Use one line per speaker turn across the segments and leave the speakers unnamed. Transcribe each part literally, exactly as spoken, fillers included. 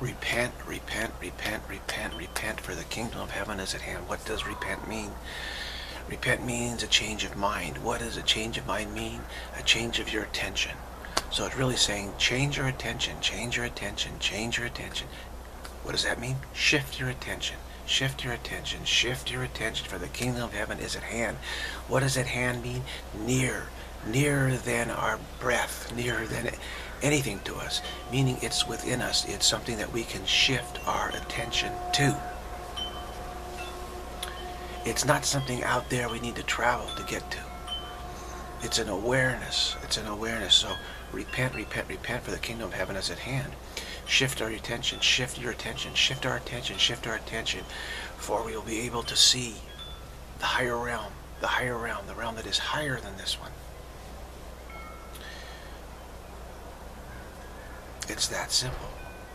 Repent, repent, repent, repent, repent, for the kingdom of heaven is at hand. What does repent mean? Repent means a change of mind. What does a change of mind mean? A change of your attention. So it's really saying, change your attention, change your attention, change your attention. What does that mean? Shift your attention, shift your attention, shift your attention, for the kingdom of heaven is at hand. What does at hand mean? Near, nearer than our breath, nearer than anything to us, meaning it's within us. It's something that we can shift our attention to. It's not something out there we need to travel to get to. It's an awareness. It's an awareness. So repent, repent, repent, for the kingdom of heaven is at hand. Shift our attention, shift your attention, shift our attention, shift our attention, for we will be able to see the higher realm, the higher realm, the realm that is higher than this one. It's that simple.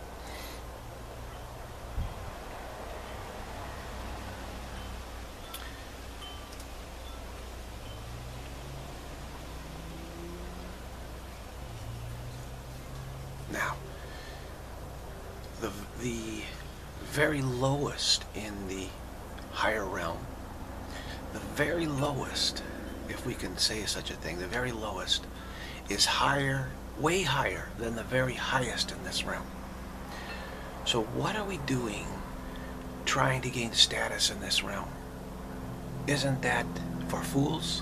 Now, the, the very lowest in the higher realm, the very lowest, if we can say such a thing, the very lowest is higher, way higher than the very highest in this realm. So what are we doing trying to gain status in this realm? Isn't that for fools?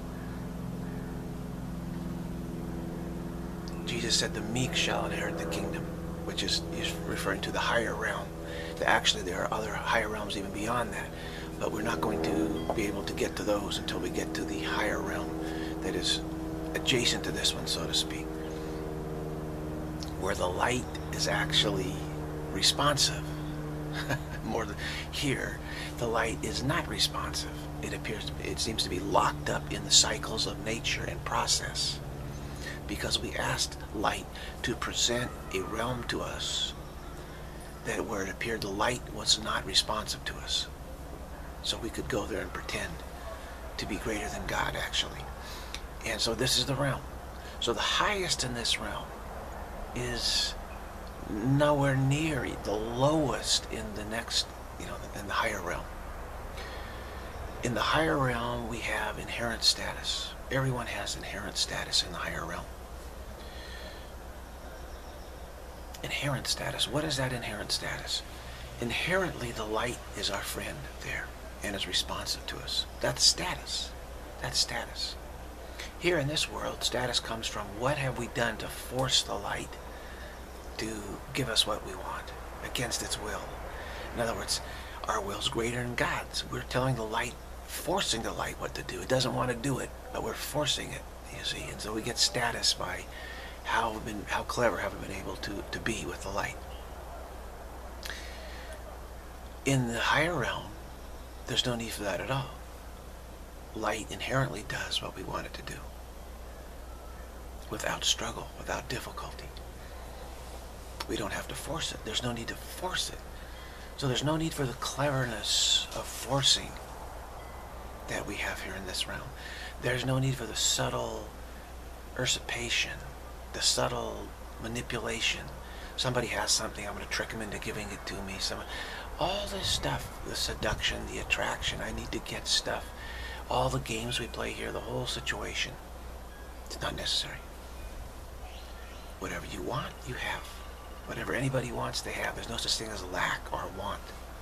Jesus said the meek shall inherit the kingdom, which is, is referring to the higher realm. Actually, there are other higher realms even beyond that, but we're not going to be able to get to those until we get to the higher realm that is adjacent to this one, so to speak, where the light is actually responsive. More than here, the light is not responsive. It appears, it seems to be locked up in the cycles of nature and process, because we asked light to present a realm to us that where it appeared the light was not responsive to us. So we could go there and pretend to be greater than God, actually. And so this is the realm. So the highest in this realm is nowhere near the lowest in the next, you know, in the higher realm. In the higher realm, we have inherent status. Everyone has inherent status in the higher realm. Inherent status. What is that inherent status? Inherently, the light is our friend there and is responsive to us. That's status. That's status. Here in this world, status comes from what have we done to force the light to give us what we want against its will. In other words, our will's greater than God's. We're telling the light, forcing the light what to do. It doesn't want to do it, but we're forcing it, you see. And so we get status by how we've been, how clever have we been able to, to be with the light. In the higher realm, there's no need for that at all. Light inherently does what we want it to do, without struggle, without difficulty. We don't have to force it. There's no need to force it. So there's no need for the cleverness of forcing that we have here in this realm. There's no need for the subtle usurpation, the subtle manipulation. Somebody has something, I'm going to trick them into giving it to me. Some, all this stuff, the seduction, the attraction, I need to get stuff, all the games we play here, the whole situation, it's not necessary. Whatever you want, you have. Whatever anybody wants, they have. There's no such thing as lack or want.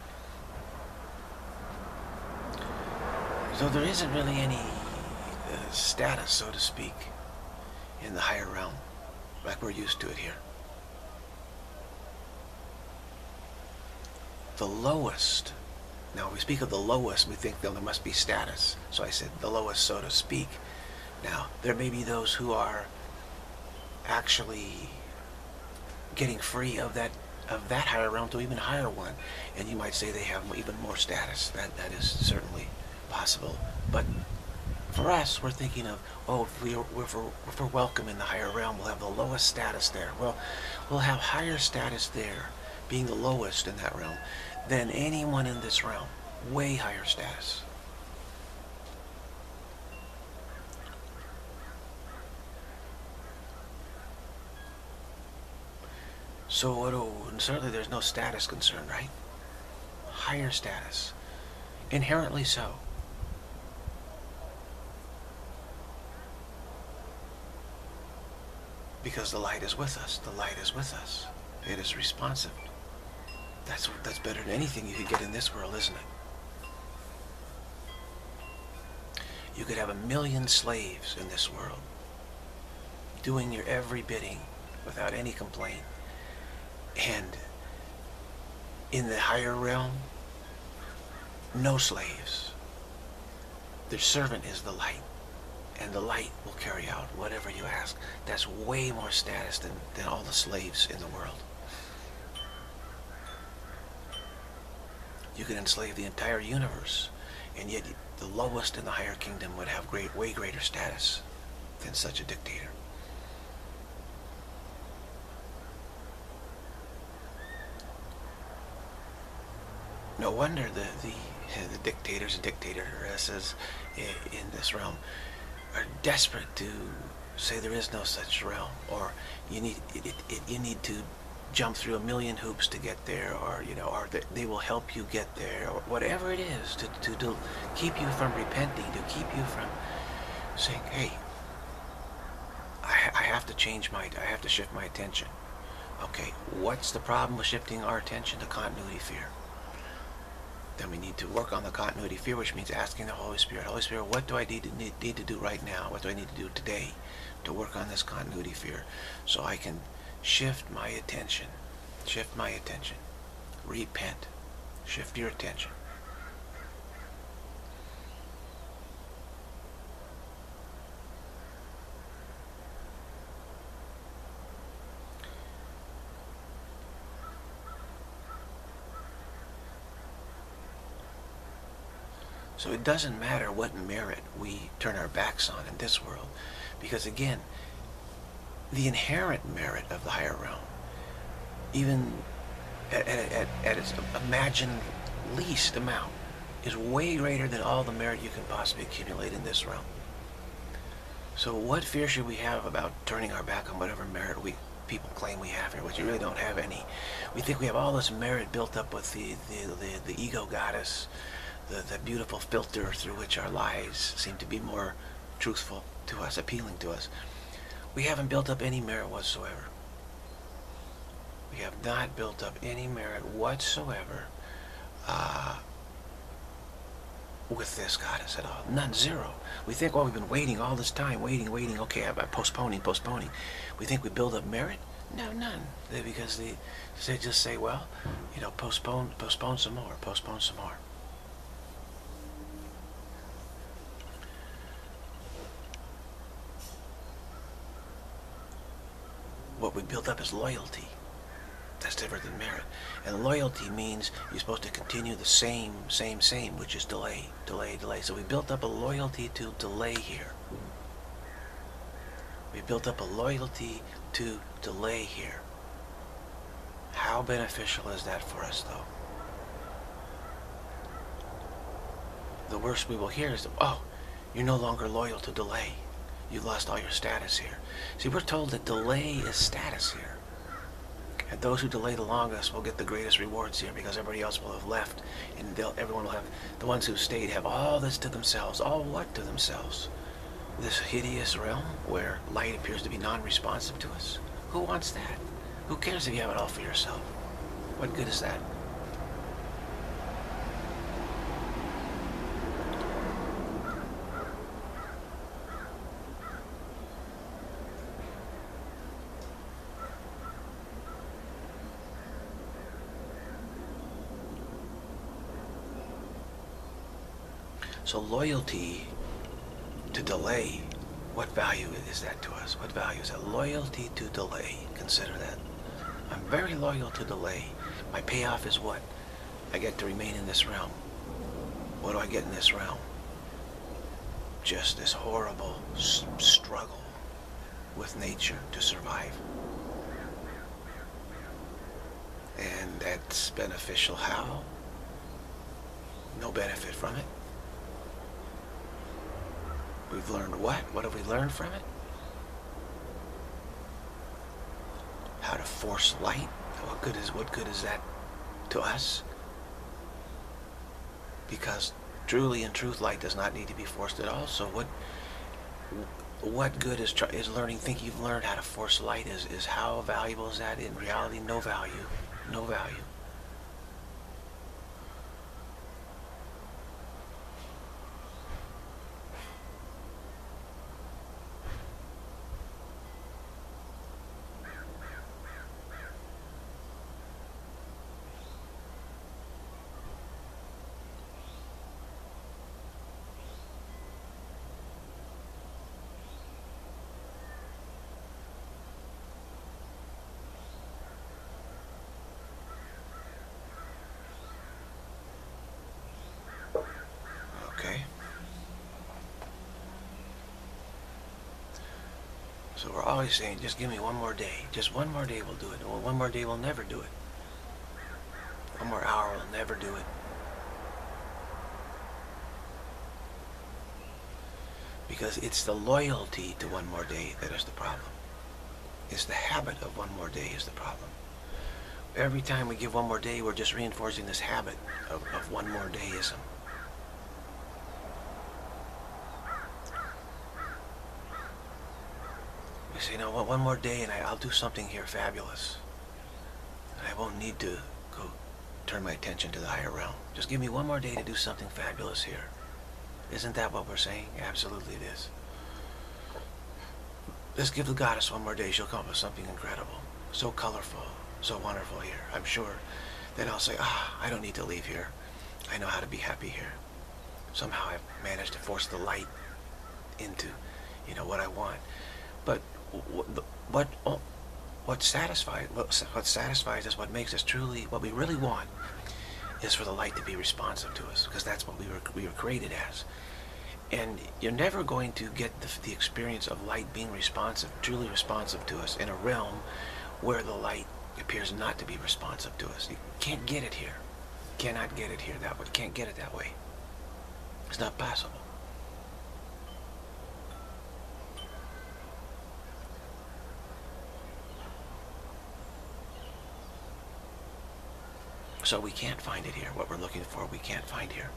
So there isn't really any uh, status, so to speak, in the higher realm, like we're used to it here. The lowest, now when we speak of the lowest, we think well, there must be status. So I said the lowest, so to speak. Now, there may be those who are actually getting free of that of that higher realm to even higher one, and you might say they have even more status. That that is certainly possible. But for us, we're thinking of, oh, if, we, if, we're, if we're welcome in the higher realm, we'll have the lowest status there. Well, we'll have higher status there, being the lowest in that realm, than anyone in this realm. Way higher status. So what do, certainly there's no status concern, right? Higher status. Inherently so. Because the light is with us. The light is with us. It is responsive. That's, that's better than anything you could get in this world, isn't it? You could have a million slaves in this world, doing your every bidding without any complaint. And in the higher realm, no slaves. Their servant is the light, and the light will carry out whatever you ask. That's way more status than, than all the slaves in the world. You could enslave the entire universe, and yet the lowest in the higher kingdom would have great, way greater status than such a dictator. No wonder the, the, the dictators and dictatoresses in this realm are desperate to say there is no such realm, or you need it, it, it, you need to jump through a million hoops to get there, or you know, or they will help you get there, or whatever it is to, to, to keep you from repenting, to keep you from saying, hey, I, I have to change my, I have to shift my attention. Okay, what's the problem with shifting our attention? To continuity fear. Then we need to work on the continuity fear, which means asking the Holy Spirit, Holy Spirit, what do I need to, need, need to do right now? What do I need to do today to work on this continuity fear so I can shift my attention, shift my attention, repent, shift your attention. So it doesn't matter what merit we turn our backs on in this world, because again, the inherent merit of the higher realm, even at, at, at, at its imagined least amount, is way greater than all the merit you can possibly accumulate in this realm. So what fear should we have about turning our back on whatever merit we people claim we have here, which you really don't have any? We think we have all this merit built up with the, the, the, the ego goddess, the, the beautiful filter through which our lives seem to be more truthful to us, appealing to us. We haven't built up any merit whatsoever. We have not built up any merit whatsoever uh, with this goddess at all. None, zero. We think, well, we've been waiting all this time, waiting, waiting, okay, I'm postponing, postponing. We think we build up merit? No, none. They, because they, they just say, well, you know, postpone, postpone some more, postpone some more. What we build up is loyalty. That's different than merit. And loyalty means you're supposed to continue the same, same, same, which is delay, delay, delay. So we built up a loyalty to delay here. We built up a loyalty to delay here. How beneficial is that for us, though? The worst we will hear is, oh, you're no longer loyal to delay. You've lost all your status here. See, we're told that delay is status here. And those who delay the longest will get the greatest rewards here, because everybody else will have left, and they'll, everyone will have, the ones who stayed have all this to themselves. All what to themselves? This hideous realm where light appears to be non-responsive to us. Who wants that? Who cares if you have it all for yourself? What good is that? So loyalty to delay, what value is that to us? What value is that? Loyalty to delay. Consider that. I'm very loyal to delay. My payoff is what? I get to remain in this realm. What do I get in this realm? Just this horrible s struggle with nature to survive. And that's beneficial how? No benefit from it. We've learned what? What have we learned from it? How to force light, What good is what good is that to us? Because truly in truth, light does not need to be forced at all. So what what good is try, is learning? Think you've learned how to force light? Is is how valuable is that? In reality, no value, no value. Okay. So we're always saying, just give me one more day. Just one more day will do it. Well, one more day will never do it. One more hour will never do it. Because it's the loyalty to one more day that is the problem. It's the habit of one more day is the problem. Every time we give one more day, we're just reinforcing this habit of, of one more dayism. We say, no, well, one more day and I, I'll do something here fabulous. And I won't need to go turn my attention to the higher realm. Just give me one more day to do something fabulous here. Isn't that what we're saying? Absolutely it is. Just give the goddess one more day. She'll come up with something incredible. So colorful. So wonderful here. I'm sure that I'll say, ah, I don't need to leave here. I know how to be happy here. Somehow I've managed to force the light into, you know, what I want. But what what, what satisfies what, what satisfies us, what makes us truly, what we really want, is for the light to be responsive to us, because that's what we were we were created as. And you're never going to get the, the experience of light being responsive, truly responsive to us, in a realm where the light appears not to be responsive to us. You can't get it here. You cannot get it here that way. You can't get it that way. It's not possible. So we can't find it here. What we're looking for, we can't find here.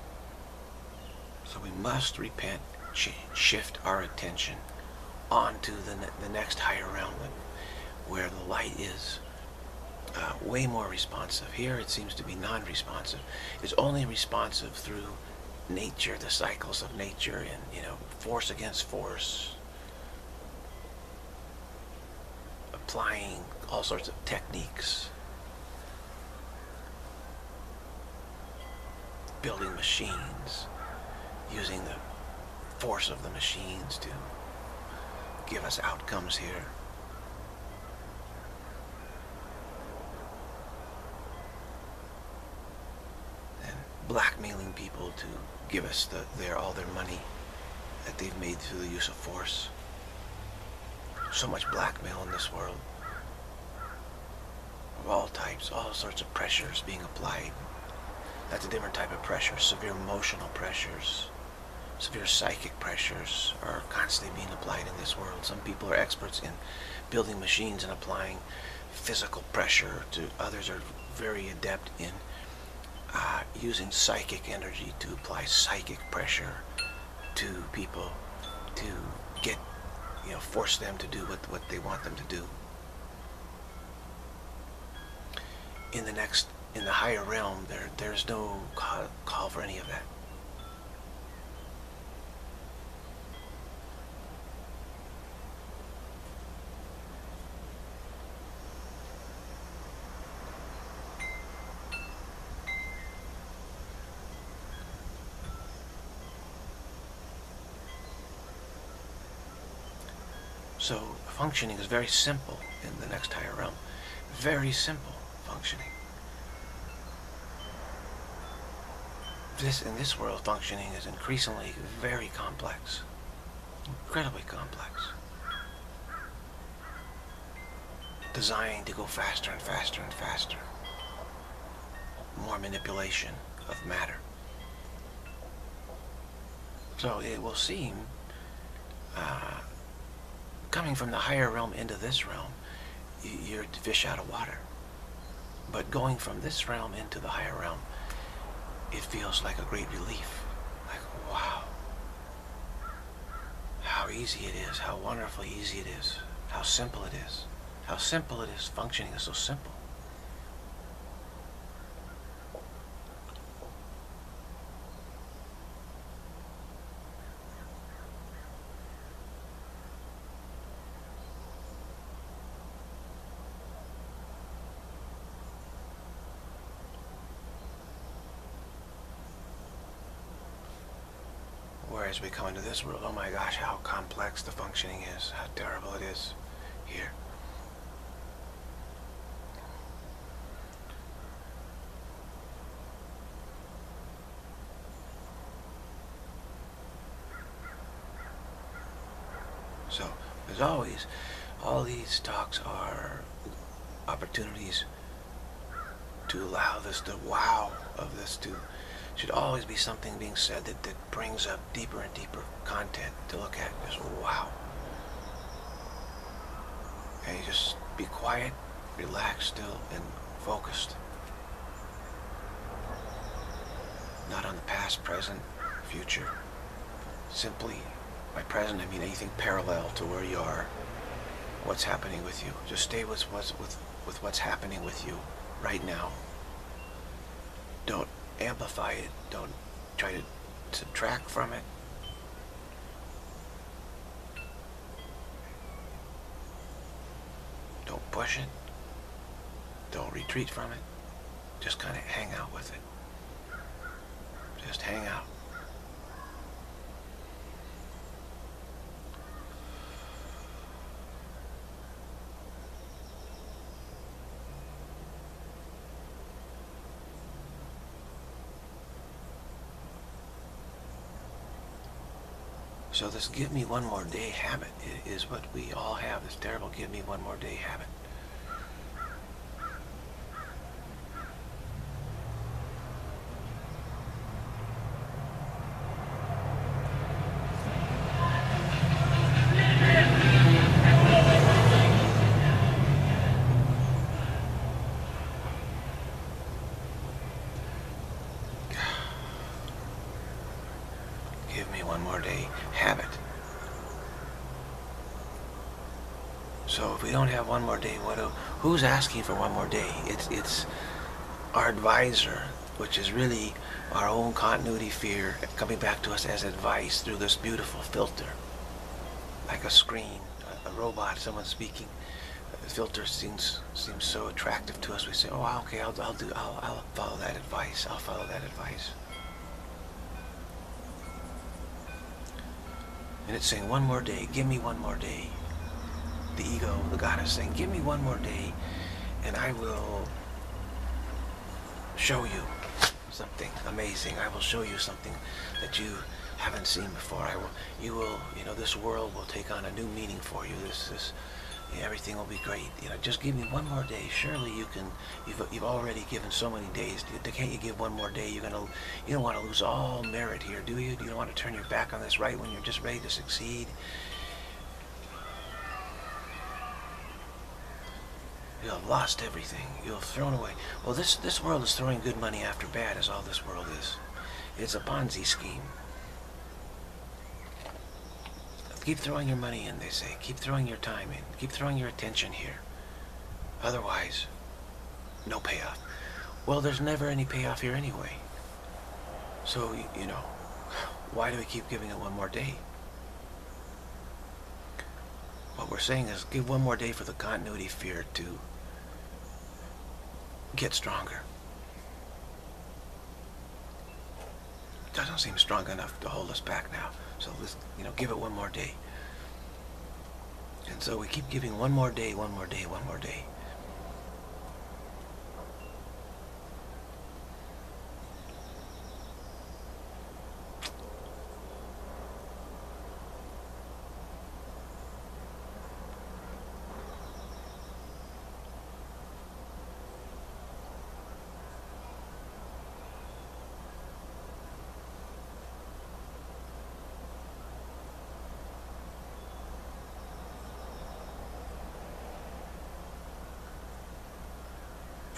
So we must repent, change, shift our attention onto the, ne the next higher realm, where the light is uh, way more responsive. Here it seems to be non-responsive. It's only responsive through nature, the cycles of nature, and, you know, force against force, applying all sorts of techniques, building machines, using the force of the machines to give us outcomes here. And blackmailing people to give us the, their all their money that they've made through the use of force. So much blackmail in this world, of all types, all sorts of pressures being applied. That's a different type of pressure. Severe emotional pressures, severe psychic pressures are constantly being applied in this world. Some people are experts in building machines and applying physical pressure to others. Are very adept in uh, using psychic energy to apply psychic pressure to people to get, you know, force them to do what, what they want them to do. In the next In the higher realm, there there's no call, call for any of that. So functioning is very simple in the next higher realm. Very simple functioning. This, in this world, functioning is increasingly very complex, incredibly complex, designed to go faster and faster and faster, more manipulation of matter. So it will seem, uh, coming from the higher realm into this realm, you're fish out of water. But going from this realm into the higher realm, it feels like a great relief. Like, wow, how easy it is, how wonderfully easy it is, how simple it is, how simple it is. Functioning is so simple. Whereas we come into this world, oh my gosh, how complex the functioning is, how terrible it is here. So, as always, all these talks are opportunities to allow this, the wow of this to should always be something being said that, that brings up deeper and deeper content to look at. Just wow. And you just be quiet, relaxed still, and focused. Not on the past, present, future. Simply, by present I mean anything parallel to where you are, what's happening with you. Just stay with what's, with, with what's happening with you right now. Don't amplify it. Don't try to subtract from it. Don't push it. Don't retreat from it. Just kind of hang out with it. Just hang out. So this give me one more day habit is what we all have, this terrible give me one more day habit. Give me one more day habit. So if we don't have one more day, what do, who's asking for one more day? It's it's our advisor, which is really our own continuity fear coming back to us as advice through this beautiful filter, like a screen, a, a robot, someone speaking. The filter seems seems so attractive to us. We say, oh, okay, I'll I'll do I'll I'll follow that advice. I'll follow that advice. And it's saying, one more day, give me one more day. The ego, the God is saying, give me one more day, and I will show you something amazing. I will show you something that you haven't seen before. I will, you will, you know, this world will take on a new meaning for you. This, this, everything will be great. You know, just give me one more day. Surely you can. You've you've already given so many days. Can't you give one more day? You're gonna. You don't want to lose all merit here, do you? You don't want to turn your back on this right when you're just ready to succeed. You'll have lost everything. You'll have thrown away. Well, this this world is throwing good money after bad, as all this world is. It's a Ponzi scheme. Keep throwing your money in, they say. Keep throwing your time in. Keep throwing your attention here. Otherwise, no payoff. Well, there's never any payoff here anyway. So, you know, why do we keep giving it one more day? What we're saying is give one more day for the continuity fear to get stronger. It doesn't seem strong enough to hold us back now. So let's, you know, give it one more day. And so we keep giving one more day, one more day, one more day.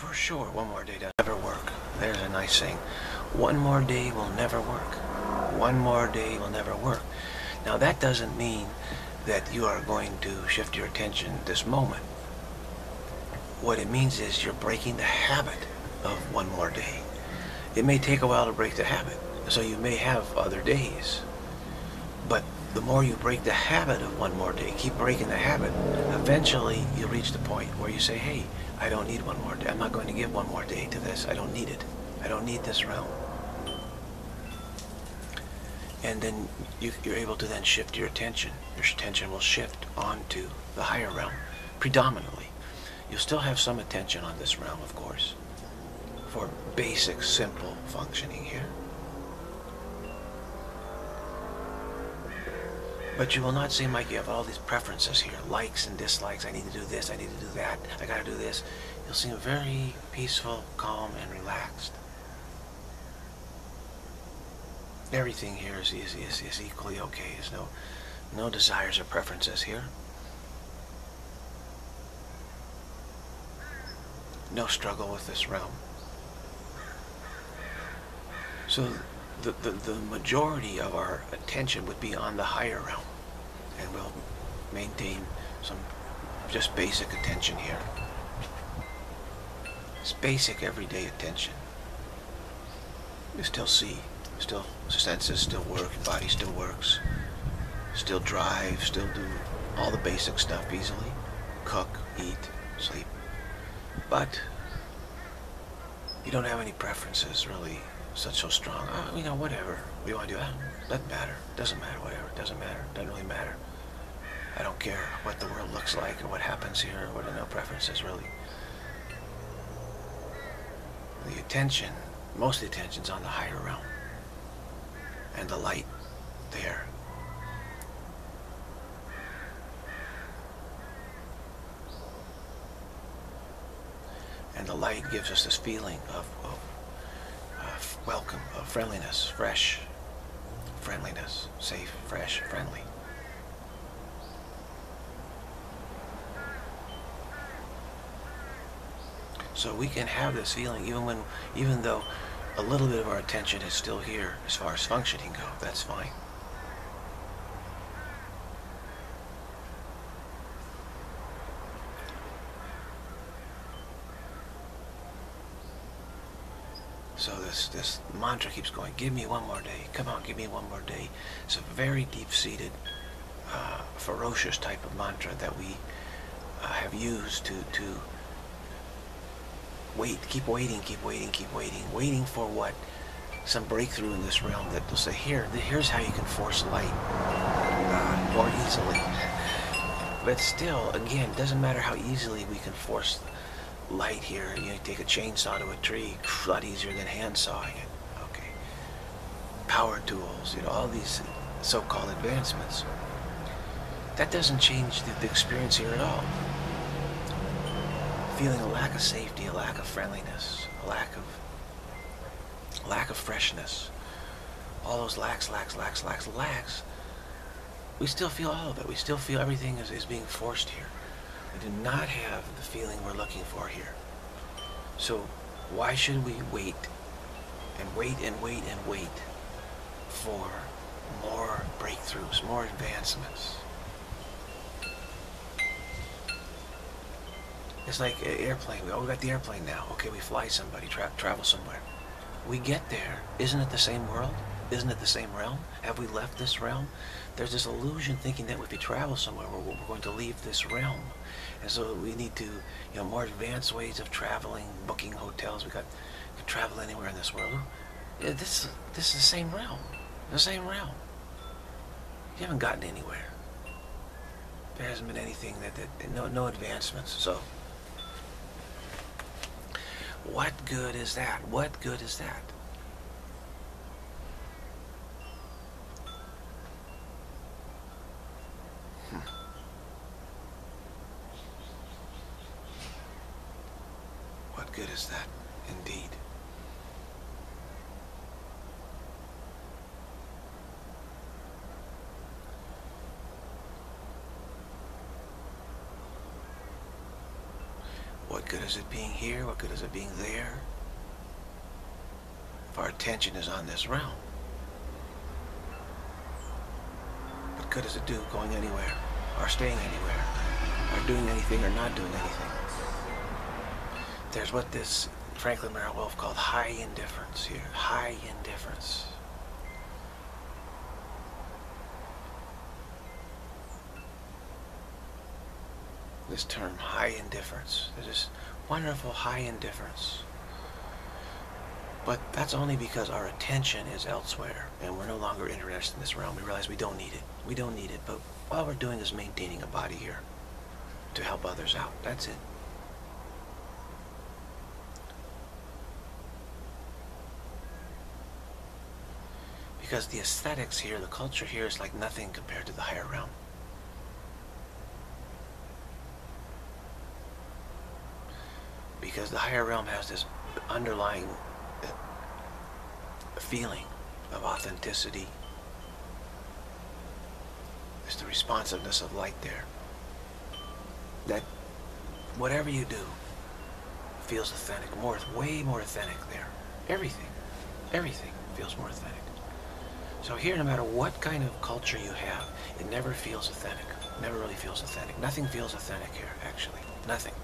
For sure, one more day doesn't never work. There's a nice saying. One more day will never work. One more day will never work. Now that doesn't mean that you are going to shift your attention this moment. What it means is you're breaking the habit of one more day. It may take a while to break the habit, so you may have other days. But the more you break the habit of one more day, keep breaking the habit, eventually you'll reach the point where you say, hey, I don't need one more day. I'm not going to give one more day to this. I don't need it. I don't need this realm. And then you, you're able to then shift your attention. Your attention will shift onto the higher realm, predominantly. You'll still have some attention on this realm, of course, for basic, simple functioning here. But you will not seem like you have all these preferences here, likes and dislikes. I need to do this, I need to do that, I gotta do this. You'll seem very peaceful, calm, and relaxed. Everything here is, is, is, is equally okay. There's no, no desires or preferences here. No struggle with this realm. So the, the, the majority of our attention would be on the higher realm, and we'll maintain some just basic attention here. It's basic everyday attention. You still see, still senses still work, body still works, still drive, still do all the basic stuff easily, cook, eat, sleep. But you don't have any preferences really such so strong. Oh, you know, whatever we want to do, oh, doesn't matter. Doesn't matter. Whatever. Doesn't matter. Doesn't really matter. I don't care what the world looks like or what happens here. What are no preferences really. The attention, most of the attention's on the higher realm, and the light there. And the light gives us this feeling of, of uh, welcome, of friendliness, fresh friendliness, safe, fresh, friendly. So we can have this feeling even when, even though a little bit of our attention is still here as far as functioning go. That's fine. So this, this mantra keeps going, give me one more day, come on, give me one more day. It's a very deep-seated, uh, ferocious type of mantra that we uh, have used to, to wait, keep waiting, keep waiting, keep waiting. Waiting for what? Some breakthrough in this realm that will say, here, here's how you can force light uh, more easily. But still, again, it doesn't matter how easily we can force light here. You know, take a chainsaw to a tree, a lot easier than hand sawing it. Okay. Power tools, you know, all these so-called advancements. That doesn't change the, the experience here at all. Feeling a lack of safety, a lack of friendliness, a lack of lack of freshness. All those lacks, lacks, lacks, lacks, lacks. We still feel all of it. We still feel everything is, is being forced here. We do not have the feeling we're looking for here. So why should we wait and wait and wait and wait for more breakthroughs, more advancements? It's like an airplane. Oh, we got the airplane now. Okay, we fly somebody, tra travel somewhere. We get there. Isn't it the same world? Isn't it the same realm? Have we left this realm? There's this illusion thinking that if we travel somewhere, we're, we're going to leave this realm. And so we need to, you know, more advanced ways of traveling, booking hotels. We got we can travel anywhere in this world. Yeah, this, this is the same realm. The same realm. You haven't gotten anywhere. There hasn't been anything that, that no, no advancements. So what good is that? What good is that? Hmm. What good is that, indeed? What good is it being here? What good is it being there? If our attention is on this realm. What good does it do going anywhere, or staying anywhere, or doing anything or not doing anything? There's what this Franklin Merrill Wolf called high indifference here. High indifference. This term, high indifference. There's this wonderful high indifference. But that's only because our attention is elsewhere and we're no longer interested in this realm. We realize we don't need it. We don't need it, but all we're doing is maintaining a body here to help others out. That's it. Because the aesthetics here, the culture here is like nothing compared to the higher realm. Because the higher realm has this underlying feeling of authenticity. There's the responsiveness of light there. That whatever you do feels authentic, more, way more authentic there. Everything, everything feels more authentic. So here, no matter what kind of culture you have, it never feels authentic. Never really feels authentic. Nothing feels authentic here, actually. Nothing.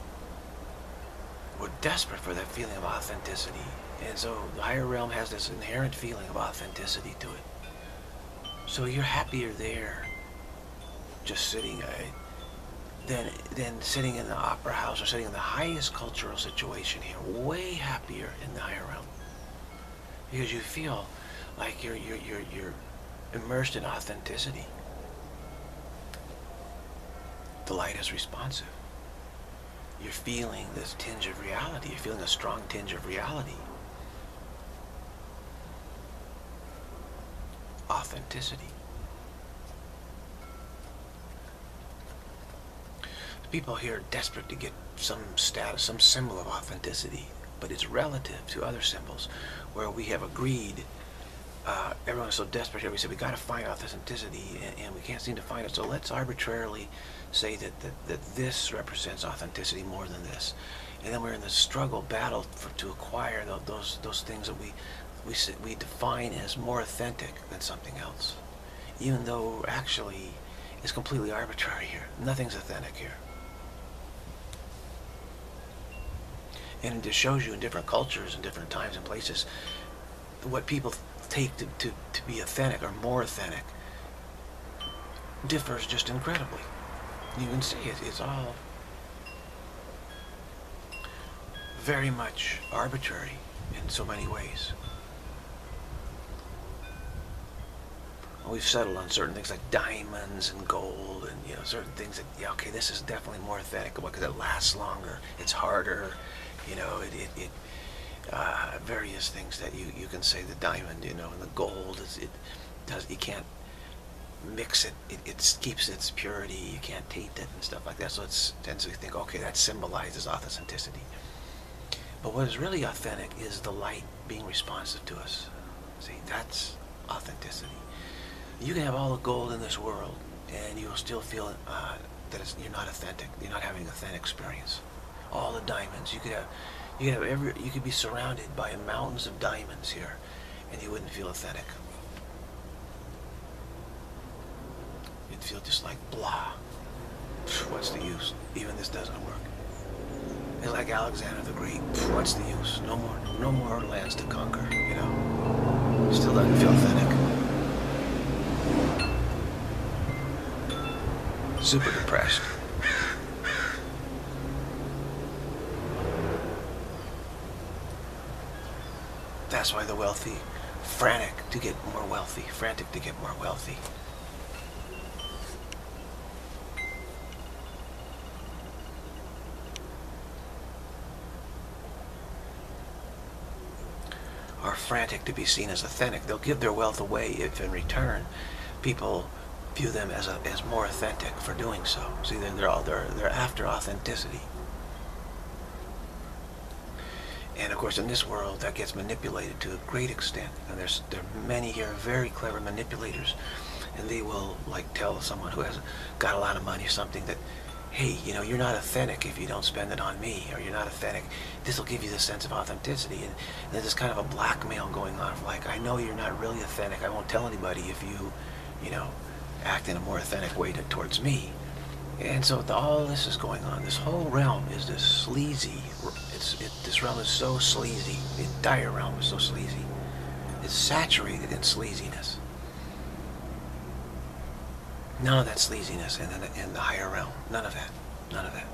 We're desperate for that feeling of authenticity. And so the higher realm has this inherent feeling of authenticity to it. So you're happier there, just sitting, uh, than, than sitting in the opera house or sitting in the highest cultural situation here. Way happier in the higher realm. Because you feel like you're, you're, you're, you're immersed in authenticity. The light is responsive. You're feeling this tinge of reality. You're feeling a strong tinge of reality. Authenticity. People here are desperate to get some status, some symbol of authenticity, but it's relative to other symbols where we have agreed. Uh, everyone's so desperate here. We say we got to find authenticity, and, and we can't seem to find it. So let's arbitrarily say that, that that this represents authenticity more than this, and then we're in the struggle, battle for, to acquire those, those those things that we we we define as more authentic than something else, even though actually it's completely arbitrary here. Nothing's authentic here, and it just shows you in different cultures and different times and places what people take to, to, to be authentic or more authentic differs just incredibly. You can see it, it's all very much arbitrary in so many ways. We've settled on certain things like diamonds and gold and, you know, certain things that, yeah, okay, this is definitely more authentic because it lasts longer, it's harder, you know, it, it, it Uh, various things that you you can say the diamond, you know, and the gold is, it does, you can't mix it, it it keeps its purity, you can't taint it and stuff like that. So it's tends to think, okay, that symbolizes authenticity. But what is really authentic is the light being responsive to us. See, that's authenticity. You can have all the gold in this world, and you will still feel uh, that it's, you're not authentic. You're not having an authentic experience. All the diamonds you could have. You could have every, you could be surrounded by mountains of diamonds here, and you wouldn't feel authentic. You'd feel just like blah. What's the use? Even this doesn't work. It's like Alexander the Great. What's the use? No more, no more lands to conquer. You know, still doesn't feel authentic. Super depressed. That's why the wealthy, frantic to get more wealthy, frantic to get more wealthy. Are frantic to be seen as authentic. They'll give their wealth away if in return people view them as a, as more authentic for doing so. See, they're, they're all they're they're after authenticity. And of course, in this world, that gets manipulated to a great extent. And there's there are many here very clever manipulators, and they will like tell someone who has got a lot of money or something that hey, you know, you're not authentic if you don't spend it on me, or you're not authentic. This will give you this sense of authenticity. And there's this kind of a blackmail going on of like, I know you're not really authentic. I won't tell anybody if you, you know, act in a more authentic way to, towards me. And so the, all this is going on. This whole realm is this sleazy. It's, it, this realm is so sleazy. The entire realm is so sleazy. It's saturated in sleaziness. None of that sleaziness in the, in the higher realm. None of that. None of that.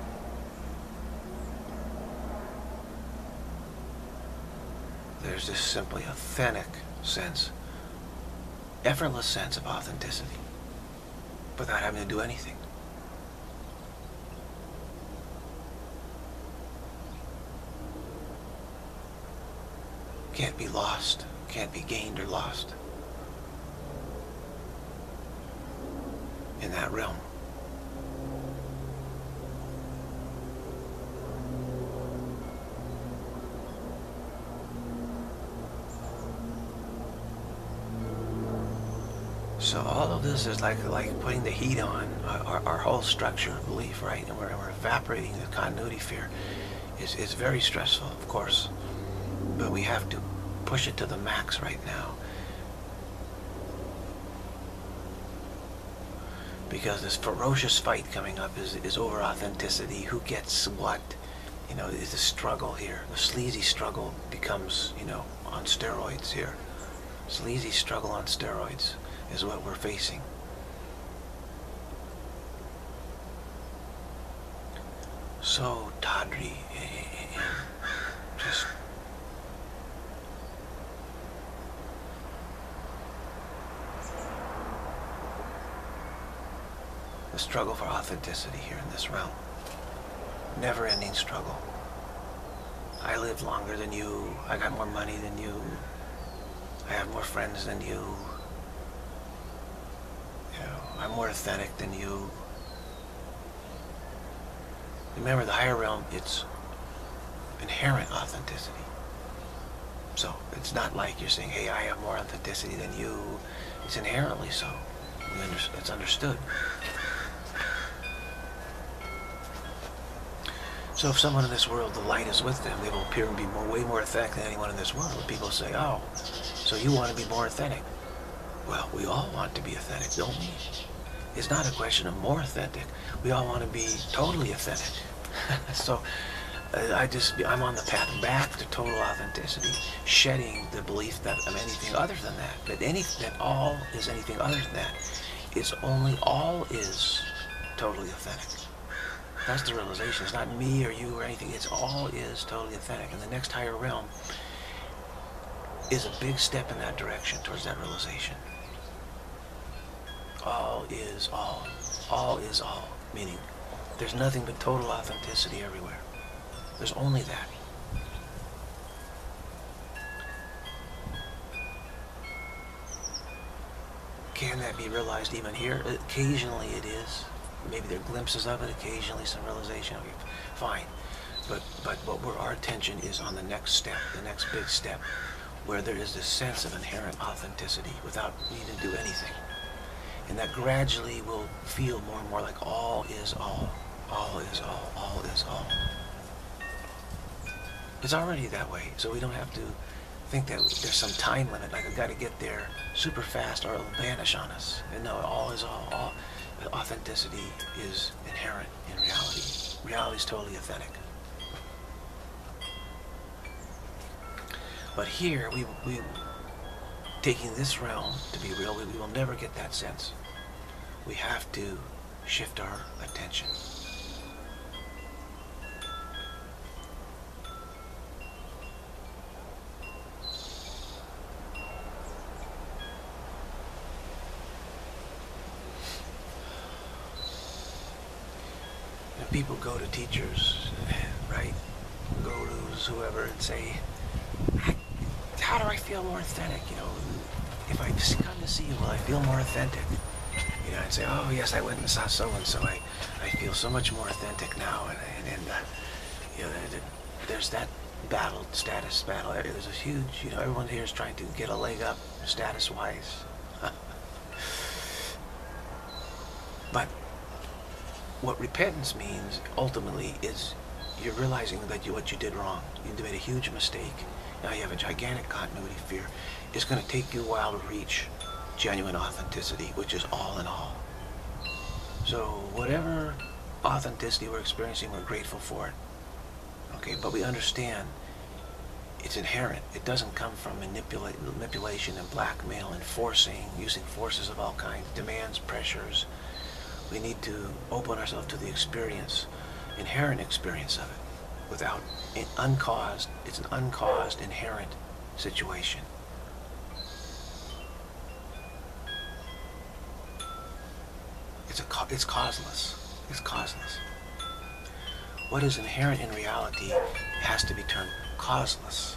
There's this simply authentic sense, effortless sense of authenticity, without having to do anything. Can't be lost. Can't be gained or lost in that realm. So all of this is like like putting the heat on our, our whole structure of belief, right? And we're, we're evaporating the continuity fear. It's, it's very stressful, of course, but we have to push it to the max right now. Because this ferocious fight coming up is, is over authenticity. Who gets what? You know, is the struggle here. The sleazy struggle becomes, you know, on steroids here. Sleazy struggle on steroids is what we're facing. So tawdry and just the struggle for authenticity here in this realm. Never-ending struggle. I lived longer than you. I got more money than you. I have more friends than you. You know, I'm more authentic than you. Remember, the higher realm, it's inherent authenticity. So it's not like you're saying, hey, I have more authenticity than you. It's inherently so. It's understood. So if someone in this world, the light is with them, they will appear and be more, way more authentic than anyone in this world. But people say, oh, so you want to be more authentic? Well, we all want to be authentic, don't we? It's not a question of more authentic. We all want to be totally authentic. So uh, I just, I'm on the path back to total authenticity, shedding the belief that I'm anything other than that. That any, that all is anything other than that. It's only all is totally authentic. That's the realization. It's not me or you or anything. It's all is totally authentic. And the next higher realm is a big step in that direction, towards that realization. All is all. All is all. Meaning, there's nothing but total authenticity everywhere. There's only that. Can that be realized even here? Occasionally it is. Maybe there are glimpses of it, occasionally some realization. Okay, fine. But but but where our attention is on the next step, the next big step, where there is this sense of inherent authenticity without needing to do anything. And that gradually will feel more and more like all is all. All is all. All is all. It's already that way, so we don't have to think that there's some time limit, like I've got to get there super fast or it'll vanish on us. And no, all is all. all Authenticity is inherent in reality. Reality is totally authentic. But here, we, we taking this realm to be real, we, we will never get that sense. We have to shift our attention. People go to teachers, right? Go to whoever and say, how do I feel more authentic? You know, if I just come to see you, will I feel more authentic? You know, I'd say, oh yes, I went and saw so-and-so. I, I feel so much more authentic now. And, and, and uh, you know, there's that battle, status battle. There's a huge, you know, everyone here is trying to get a leg up status-wise. But what repentance means ultimately is you're realizing that you what you did wrong. You made a huge mistake. Now you have a gigantic continuity fear. It's going to take you a while to reach genuine authenticity, which is all in all. So whatever authenticity we're experiencing, we're grateful for it. Okay, but we understand it's inherent. It doesn't come from manipula manipulation and blackmail and forcing, using forces of all kinds, demands, pressures. We need to open ourselves to the experience, inherent experience of it, without an uncaused. It's an uncaused, inherent situation. It's a it's causeless. It's causeless. What is inherent in reality has to be termed causeless.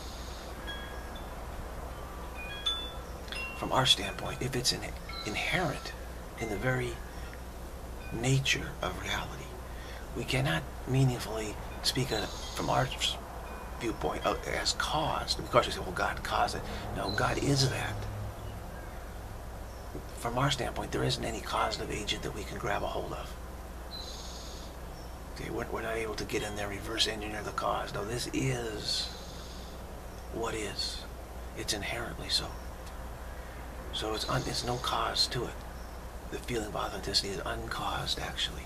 From our standpoint, if it's in, inherent in the very nature of reality, we cannot meaningfully speak of, from our viewpoint of, as caused. Of course, we say, well, God caused it. No, God is that. From our standpoint, there isn't any causative agent that we can grab a hold of. Okay, we're, we're not able to get in there, reverse engineer the cause. No, this is what is. It's inherently so. So it's, un, it's no cause to it. The feeling of authenticity is uncaused, actually.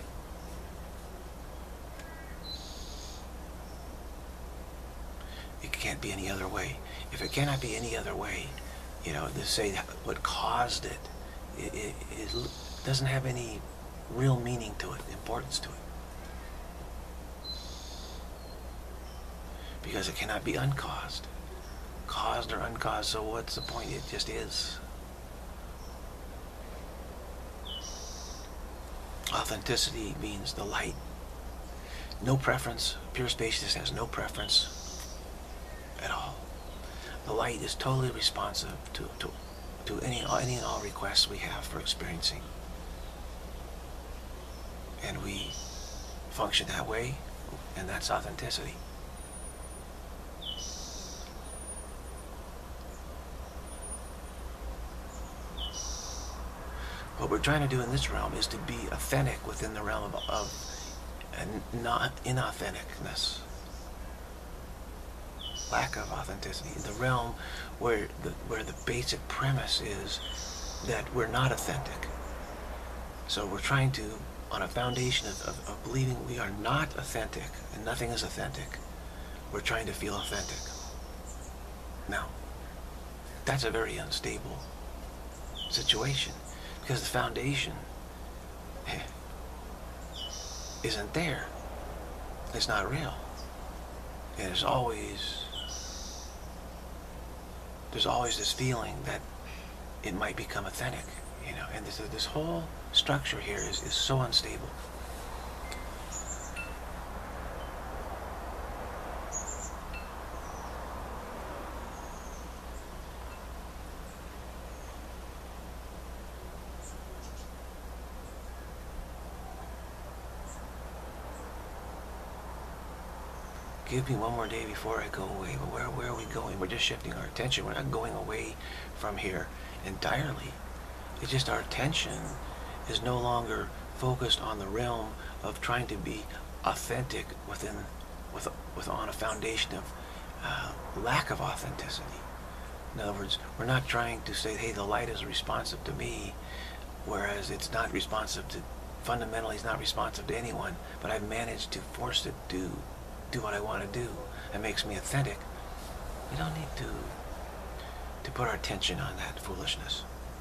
It can't be any other way. If it cannot be any other way, you know, to say what caused it, it, it, it doesn't have any real meaning to it, importance to it. Because it cannot be uncaused. Caused or uncaused, so what's the point? It just is. Authenticity means the light. No preference. Pure spaciousness has no preference at all. The light is totally responsive to, to, to any, any and all requests we have for experiencing. And we function that way, and that's authenticity. What we're trying to do in this realm is to be authentic within the realm of, of not inauthenticness, lack of authenticity. The realm where the where the basic premise is that we're not authentic. So we're trying to, on a foundation of, of, of believing we are not authentic and nothing is authentic, we're trying to feel authentic. Now, that's a very unstable situation. Because the foundation isn't there. It's not real. And there's always, there's always this feeling that it might become authentic, you know. And this this whole structure here is, is so unstable. Give me one more day before I go away. But where, where are we going? We're just shifting our attention. We're not going away from here entirely. It's just our attention is no longer focused on the realm of trying to be authentic within, with, with on a foundation of uh, lack of authenticity. In other words, we're not trying to say, hey, the light is responsive to me, whereas it's not responsive to, fundamentally it's not responsive to anyone, but I've managed to force it to do what I want to do. It makes me authentic. We don't need to to put our attention on that foolishness,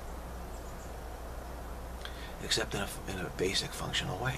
except in a, in a basic functional way.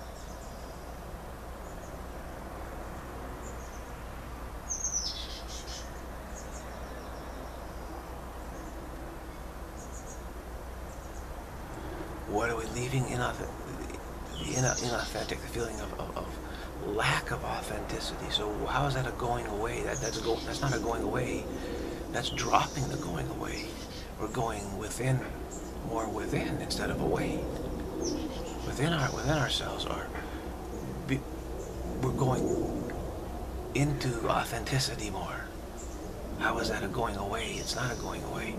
What are we leaving inauthentic? The inauthentic, the feeling of, of, of lack of authenticity. So how is that a going away? That that's go, that's not a going away. That's dropping the going away. We're going within, more within instead of away. Within our within ourselves are. Be, we're going into authenticity more. How is that a going away? It's not a going away.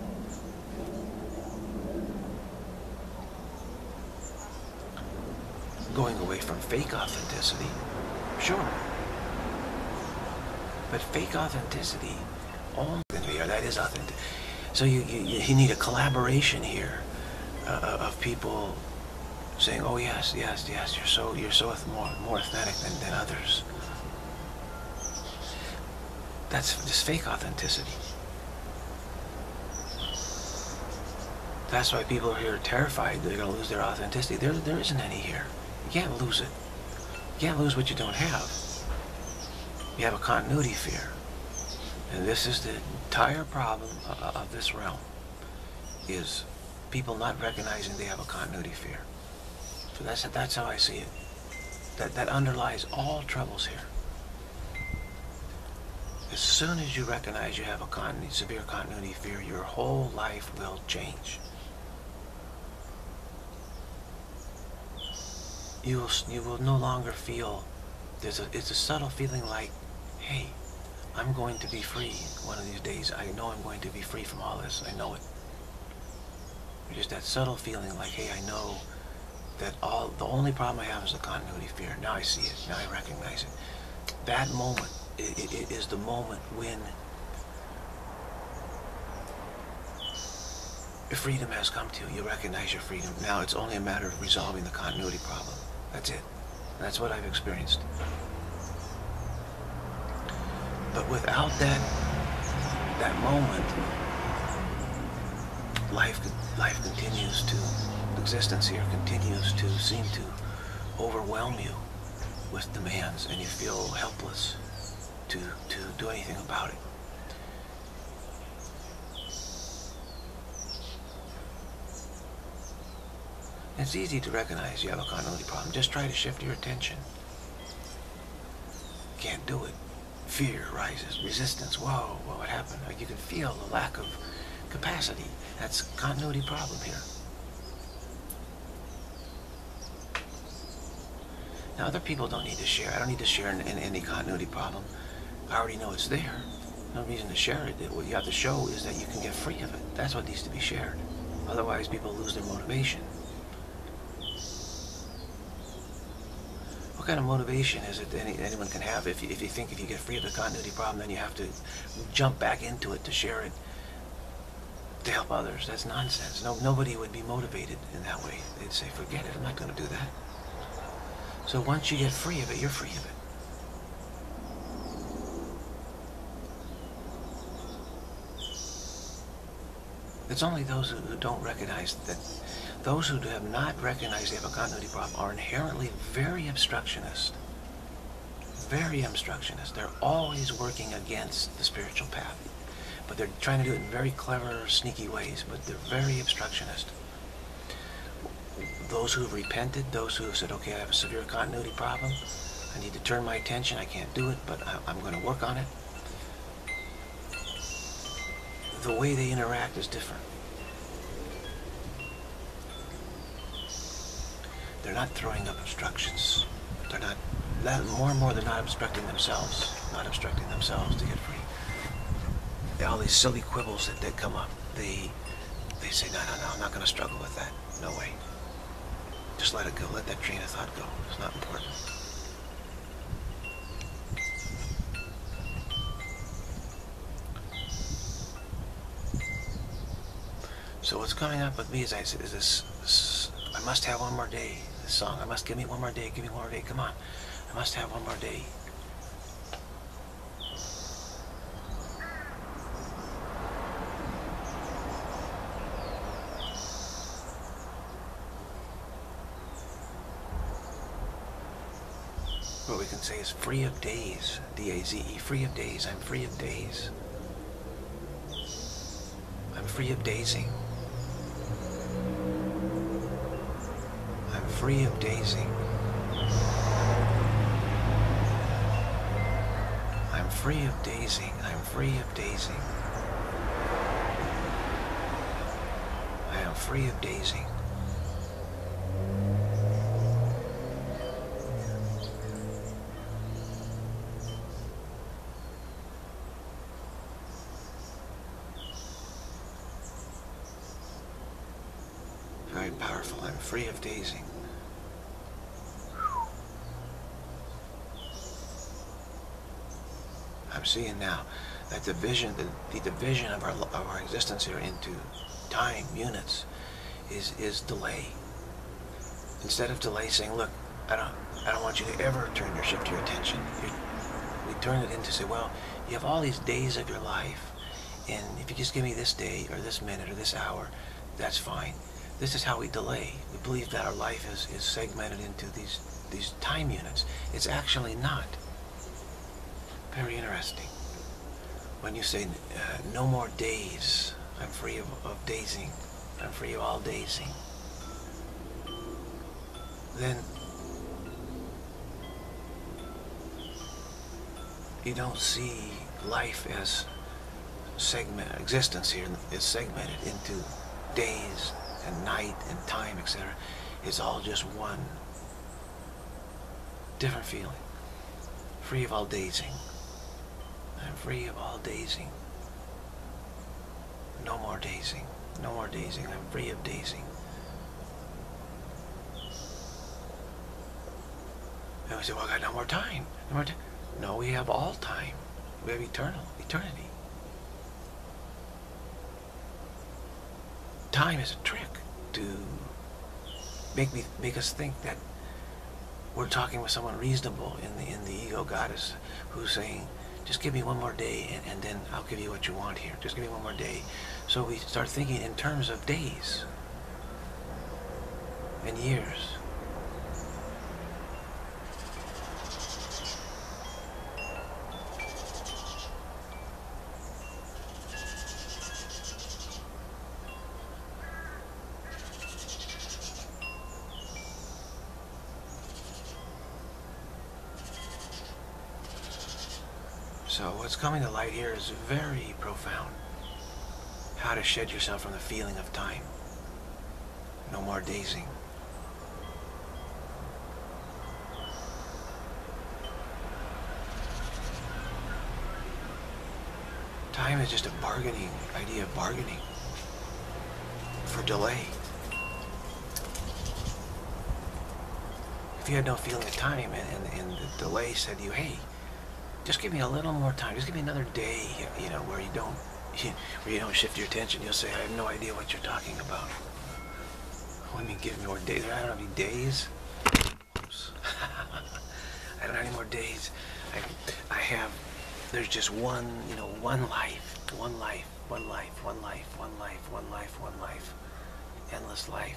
going away from fake authenticity, sure. But fake authenticity, all that is authentic. So you, you, you need a collaboration here uh, of people saying, "Oh yes, yes, yes, you're so you're so more more authentic than, than others." That's just fake authenticity. That's why people here are terrified they're going to lose their authenticity. There, there isn't any here. You can't lose it. You can't lose what you don't have. You have a continuity fear. And this is the entire problem of, of this realm, is people not recognizing they have a continuity fear. So that's, that's how I see it. That, that underlies all troubles here. As soon as you recognize you have a continuity, severe continuity fear, your whole life will change. You will, you will no longer feel, there's a, it's a subtle feeling like, hey, I'm going to be free one of these days. I know I'm going to be free from all this. I know it. Just that subtle feeling like, hey, I know that all, the only problem I have is the continuity fear. Now I see it. Now I recognize it. That moment it, it, it is the moment when your freedom has come to you. You recognize your freedom. Now it's only a matter of resolving the continuity problem. That's it. That's what I've experienced. But without that that moment, life life continues to, existence here continues to seem to overwhelm you with demands, and you feel helpless to to do anything about it. It's easy to recognize you have a continuity problem. Just try to shift your attention. Can't do it. Fear rises, resistance. Whoa, whoa, what happened? Like you can feel the lack of capacity. That's a continuity problem here. Now other people don't need to share. I don't need to share in, in any continuity problem. I already know it's there. No reason to share it. What you have to show is that you can get free of it. That's what needs to be shared. Otherwise people lose their motivation. What kind of motivation is it that any, anyone can have if you, if you think if you get free of the continuity problem, then you have to jump back into it to share it, to help others? That's nonsense. No, nobody would be motivated in that way. They'd say, forget it, I'm not going to do that. So once you get free of it, you're free of it. It's only those who, who don't recognize that. Those who have not recognized they have a continuity problem are inherently very obstructionist. Very obstructionist. They're always working against the spiritual path. But they're trying to do it in very clever, sneaky ways, but they're very obstructionist. Those who have repented, those who have said, okay, I have a severe continuity problem, I need to turn my attention, I can't do it, but I, I'm going to work on it. The way they interact is different. They're not throwing up obstructions. They're not, more and more they're not obstructing themselves, not obstructing themselves to get free. All these silly quibbles that, that come up, they, they say, no, no, no, I'm not going to struggle with that. No way. Just let it go. Let that train of thought go. It's not important. So what's coming up with me is, I, is this, this, I must have one more day. This song, I must, give me one more day, give me one more day, come on. I must have one more day. What we can say is free of days, D A Z E, free of days, I'm free of days. I'm free of dazing. I'm free of dazing. I'm free of dazing. I'm free of dazing. I am free of dazing. Very powerful. I'm free of dazing. seeing now that the vision, the, the division of our of our existence here into time units is is delay. Instead of delay, saying, look, I don't I don't want you to ever turn your shift your attention. You, we turn it into say, well, you have all these days of your life, and if you just give me this day or this minute or this hour, that's fine. This is how we delay. We believe that our life is, is segmented into these these time units. It's actually not. Very interesting. When you say, uh, no more days, I'm free of, of dazing, I'm free of all dazing, then you don't see life as segment, existence here is segmented into days and night and time, et cetera. It's all just one different feeling. Free of all dazing. I'm free of all dazing. No more dazing. No more dazing. I'm free of dazing. And we say, well, I got no more time. No more time. No, we have all time. We have eternal, eternity. Time is a trick to make me make us think that we're talking with someone reasonable in the in the ego goddess who's saying, just give me one more day and, and then I'll give you what you want here. Just give me one more day. So we start thinking in terms of days and years. So what's coming to light here is very profound. How to shed yourself from the feeling of time. No more dazing. Time is just a bargaining, idea of bargaining for delay. If you had no feeling of time and, and, and the delay said to you, hey, just give me a little more time. Just give me another day, you know, where you don't, where you don't shift your attention. You'll say, I have no idea what you're talking about. What do you mean, give me more days? I don't have any days. Oops. I don't have any more days. I, I have. There's just one, you know, one life, one life, one life, one life, one life, one life, one life, endless life.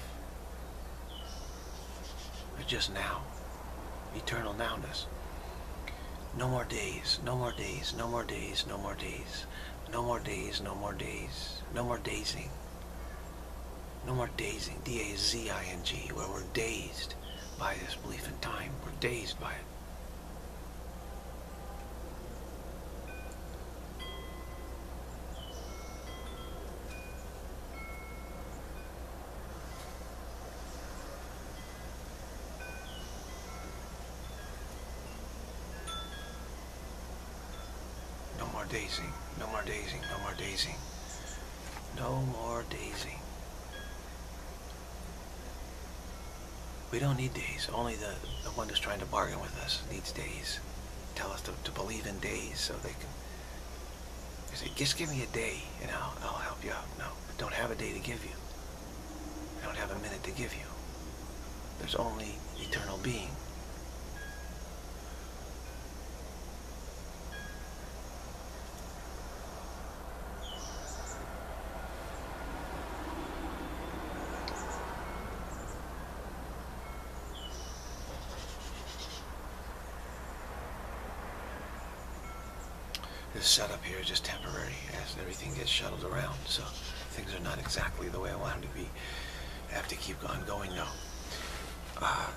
It's just now, eternal nowness. No more days, no more days, no more days, no more days, no more days, no more days, no more dazing, no more dazing, D A Z I N G, where we're dazed by this belief in time. We're dazed by it. Dazing, no more dazing, no more dazing, no more dazing. We don't need days. Only the, the one who's trying to bargain with us needs days. Tell us to, to believe in days so they can they say, just give me a day and I'll, I'll help you out. No, I don't have a day to give you. I don't have a minute to give you. There's only eternal being. This setup here is just temporary as everything gets shuttled around, so things are not exactly the way I want them to be. I have to keep on going now. Uh,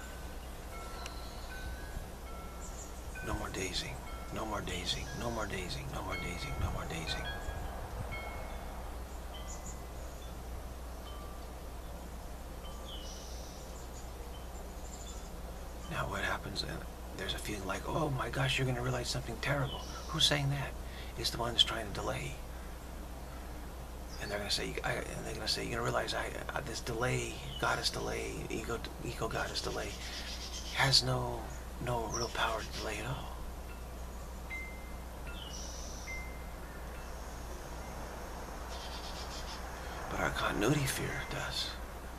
no more dazing, no more dazing, no more dazing, no more dazing, no more dazing. Now what happens, uh, there's a feeling like, oh my gosh, you're going to realize something terrible. Who's saying that? It's the one that's trying to delay. And they're going to say, I, and they're going to say, you're going to realize I, uh, this delay, goddess delay, ego, ego goddess delay, has no, no real power to delay at all. continuity fear does.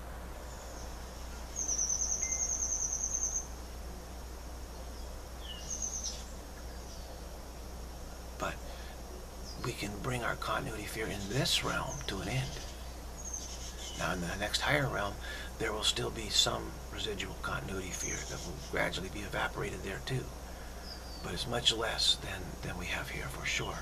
But we can bring our continuity fear in this realm to an end. Now in the next higher realm, there will still be some residual continuity fear that will gradually be evaporated there too. But it's much less than, than we have here for sure.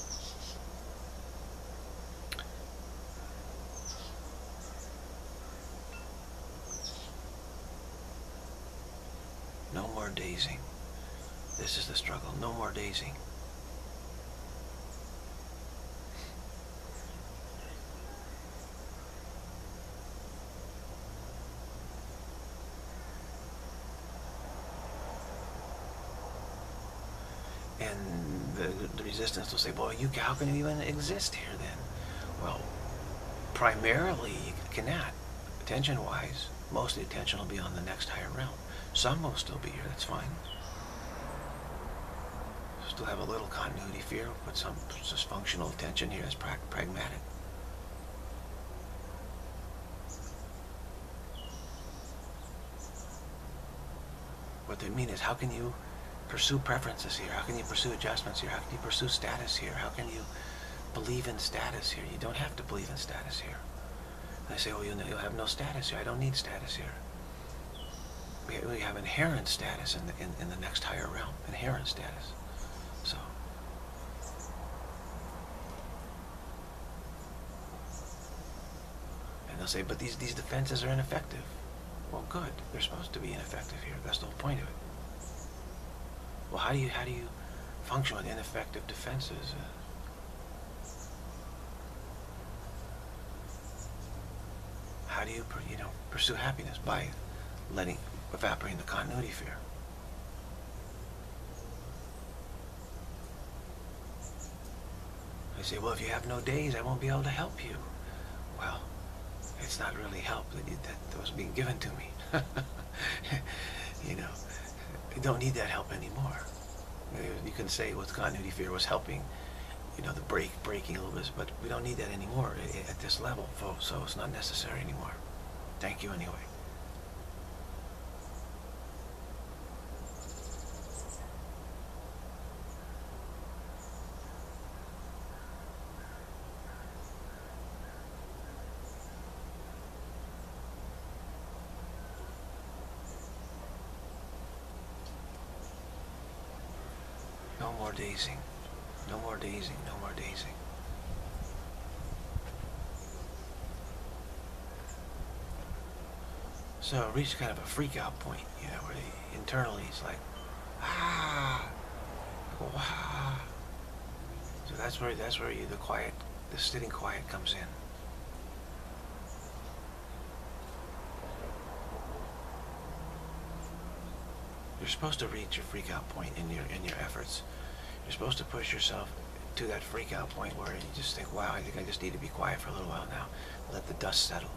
No more dazing. This is the struggle. No more dazing. And the, the resistance will say, well, you, how can you even exist here then? Well, primarily you cannot, attention-wise. Most of the attention will be on the next higher realm. Some will still be here, that's fine. Still have a little continuity fear, but some just functional attention here is pra pragmatic. What they mean is, how can you pursue preferences here? How can you pursue adjustments here? How can you pursue status here? How can you believe in status here? You don't have to believe in status here. And they say, oh, you'll, you'll have no status here. I don't need status here. We, we have inherent status in the, in, in the next higher realm. Inherent status. So. And they'll say, but these, these defenses are ineffective. Well, good. They're supposed to be ineffective here. That's the whole point of it. Well, how do you how do you function with ineffective defenses? Uh, how do you you know pursue happiness? By letting evaporating the continuity fear. They say, well, if you have no days, I won't be able to help you. Well, it's not really help that you, that was being given to me. You know. You don't need that help anymore. You can say with continuity fear was helping, you know, the break, breaking a little bit, but we don't need that anymore at this level, folks, so it's not necessary anymore. Thank you anyway. No more dazing. No more dazing. No more dazing. So reach kind of a freak out point, you know, where he, internally he's like, ah, wow. So that's where that's where you the quiet, the sitting quiet comes in. You're supposed to reach your freak out point in your in your efforts. You're supposed to push yourself to that freak out point where you just think, wow, I think I just need to be quiet for a little while now. Let the dust settle.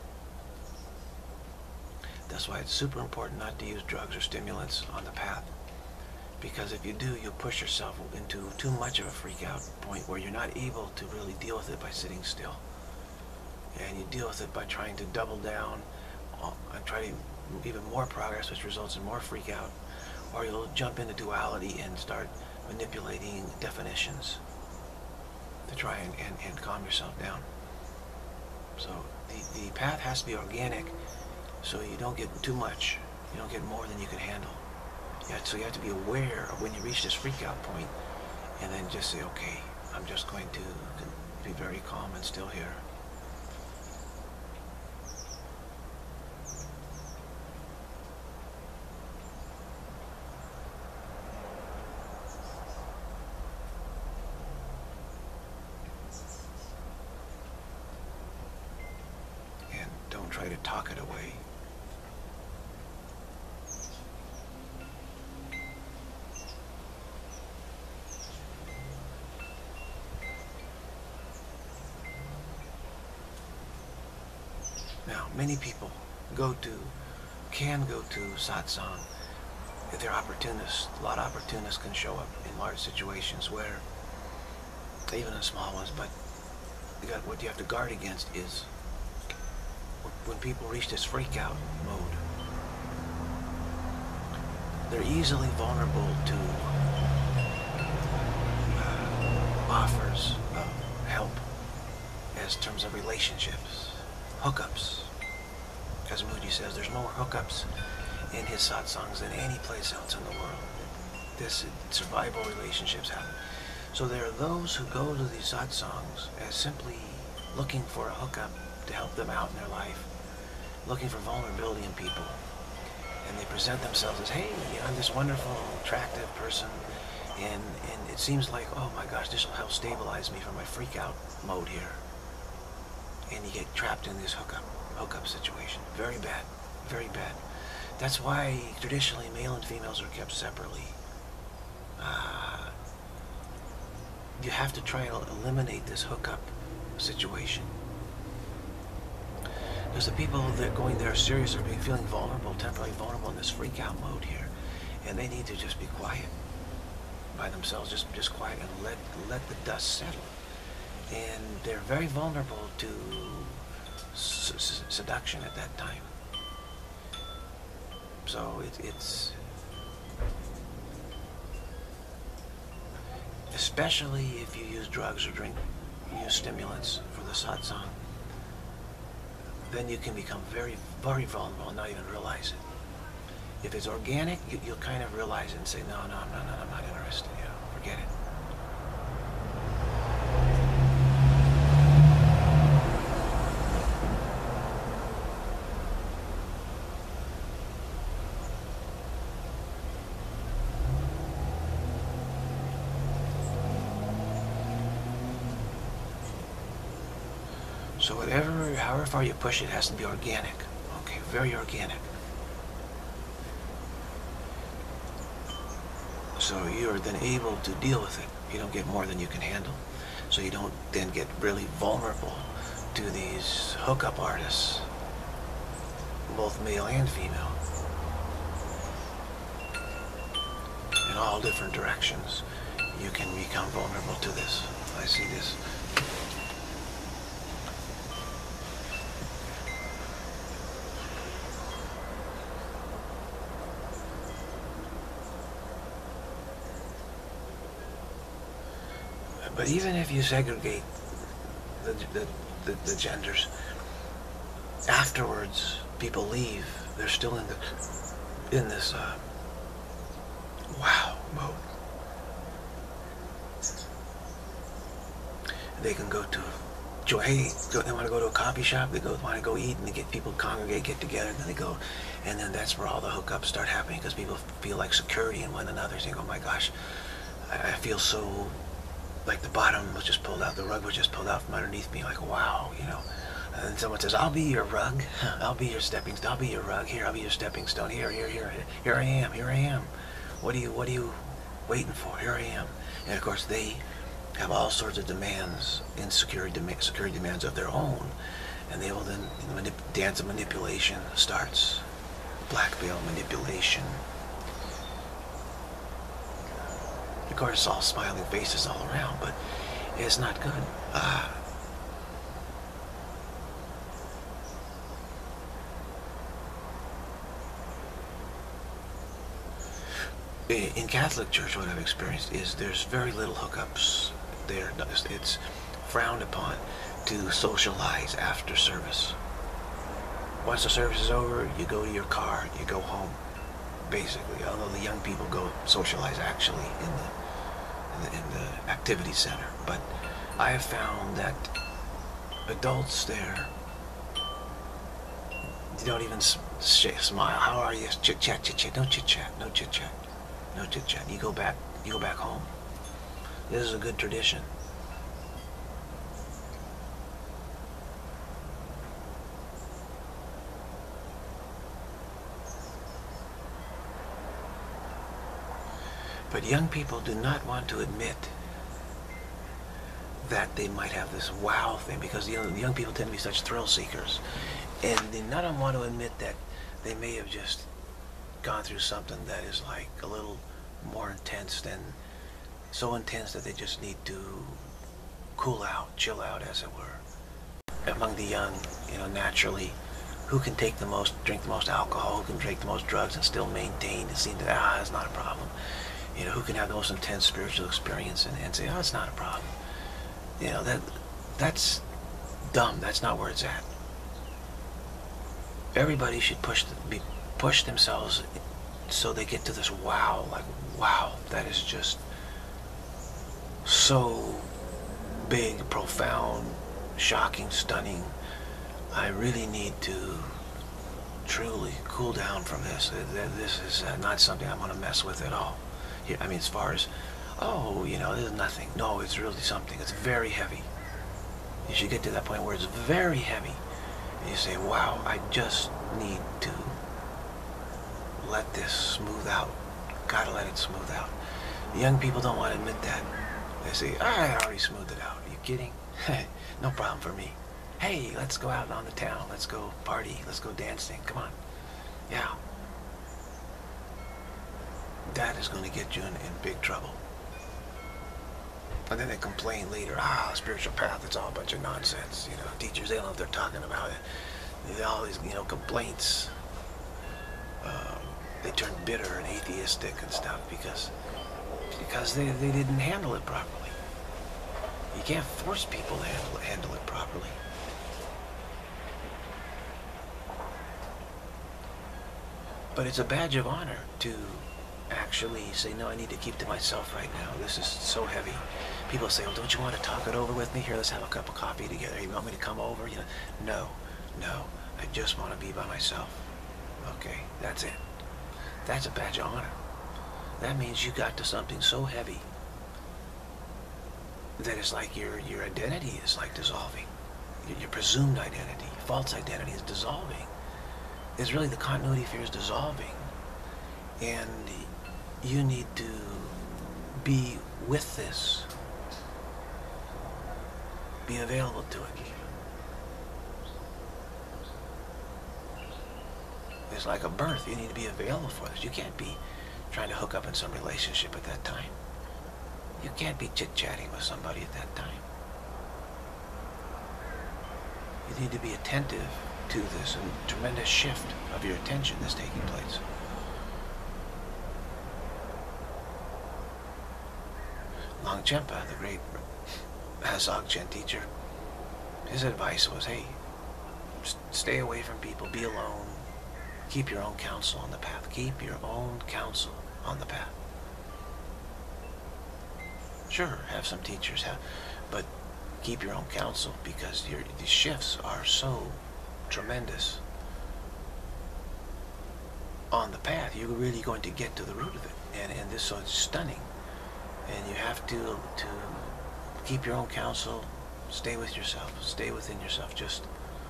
That's why it's super important not to use drugs or stimulants on the path. Because if you do, you'll push yourself into too much of a freak out point where you're not able to really deal with it by sitting still. And you deal with it by trying to double down and try to move even more progress, which results in more freak out. Or you'll jump into duality and start manipulating definitions to try and, and, and calm yourself down. So the, the path has to be organic, so you don't get too much. You don't get more than you can handle. You have to, so you have to be aware of when you reach this freak out point, and then just say, okay, I'm just going to be very calm and still here. Try to talk it away. Now, many people go to, can go to satsang if they're opportunists. A lot of opportunists can show up in large situations where, even in small ones, but you got, what you have to guard against is when people reach this freak out mode, they're easily vulnerable to uh, offers of help as terms of relationships, hookups. As Moody says, there's more hookups in his satsangs than any place else in the world. This survival relationships happen. So there are those who go to these satsangs as simply looking for a hookup to help them out in their life, looking for vulnerability in people. And they present themselves as, hey, I'm this wonderful, attractive person, and, and it seems like, oh my gosh, this will help stabilize me from my freak out mode here. And you get trapped in this hookup, hookup situation. Very bad, very bad. That's why traditionally male and females are kept separately. Uh, you have to try to eliminate this hookup situation. Because the people that are going there serious are being feeling vulnerable, temporarily vulnerable in this freak out mode here. And they need to just be quiet by themselves, just, just quiet and let, let the dust settle. And they're very vulnerable to s seduction at that time. So it, it's, especially if you use drugs or drink, use stimulants for the satsang, then you can become very, very vulnerable and not even realize it. If it's organic, you, you'll kind of realize it and say, no, no, no, no, I'm not interested, you know, forget it. So whatever, however far you push it, it has to be organic. Okay, very organic. So you're then able to deal with it. You don't get more than you can handle. So you don't then get really vulnerable to these hookup artists, both male and female, in all different directions. You can become vulnerable to this. I see this. But even if you segregate the, the, the, the genders, afterwards people leave. They're still in the in this uh, wow mode. They can go to, hey, go, they want to go to a coffee shop. They go want to go eat, and they get people congregate, get together, and then they go, and then that's where all the hookups start happening because people feel like security in one another. They go, oh my gosh, I, I feel so. Like the bottom was just pulled out, the rug was just pulled out from underneath me, like, wow, you know. And then someone says, I'll be your rug, I'll be your stepping stone, I'll be your rug, here, I'll be your stepping stone, here, here, here, here I am, here I am. What are you, what are you waiting for? Here I am. And of course they have all sorts of demands, insecurity dem security demands of their own, and they will then, you know, manip dance of manipulation starts, black veil manipulation. Of course, all smiling faces all around, but it's not good. Uh, in Catholic Church, what I've experienced is there's very little hookups there. It's frowned upon to socialize after service. Once the service is over, you go to your car, you go home, basically. Although the young people go socialize actually in the in the activity center, but I have found that adults there, you don't even smile. How are you? Chit chat, chit chat. No chit chat. No chit chat. No chit chat. You go back. You go back home. This is a good tradition. But young people do not want to admit that they might have this wow thing, because you know, the young people tend to be such thrill seekers, and they not want to admit that they may have just gone through something that is like a little more intense than, so intense that they just need to cool out, chill out, as it were. Among the young, you know, naturally, who can take the most, drink the most alcohol, who can drink the most drugs and still maintain, it seems that, ah, it's not a problem. You know, who can have the most intense spiritual experience and, and say, oh, it's not a problem. You know, that that's dumb. That's not where it's at. Everybody should push, be, push themselves so they get to this wow, like, wow, that is just so big, profound, shocking, stunning. I really need to truly cool down from this. This is not something I'm going to mess with at all. I mean, as far as, oh, you know, there's nothing. No, it's really something. It's very heavy. You should get to that point where it's very heavy. And you say, wow, I just need to let this smooth out. Gotta let it smooth out. The young people don't want to admit that. They say, I already smoothed it out. Are you kidding? No problem for me. Hey, let's go out on the town. Let's go party. Let's go dancing. Come on. Yeah. That is going to get you in, in big trouble. And then they complain later, ah, spiritual path, it's all a bunch of nonsense. You know, teachers, they don't know what they're talking about. They all these, you know, complaints. Um, they turn bitter and atheistic and stuff because because they, they didn't handle it properly. You can't force people to handle, handle it properly. But it's a badge of honor to actually say, no, I need to keep to myself right now. This is so heavy. People say, well, don't you want to talk it over with me? Here, let's have a cup of coffee together. You want me to come over? You know, no, no, I just want to be by myself. Okay, that's it. That's a badge of honor. That means you got to something so heavy that it's like your, your identity is like dissolving. Your, your presumed identity, false identity is dissolving. It's really the continuity fear is dissolving. And you need to be with this. Be available to it. It's like a birth. You need to be available for this. You can't be trying to hook up in some relationship at that time. You can't be chit-chatting with somebody at that time. You need to be attentive to this and tremendous shift of your attention that's taking place. Longchenpa, the great Dzogchen teacher, his advice was, hey, stay away from people, be alone, keep your own counsel on the path. Keep your own counsel on the path. Sure, have some teachers, have, but keep your own counsel because your, these shifts are so tremendous on the path. You're really going to get to the root of it, and, and this so it's stunning. And you have to to keep your own counsel, stay with yourself, stay within yourself, just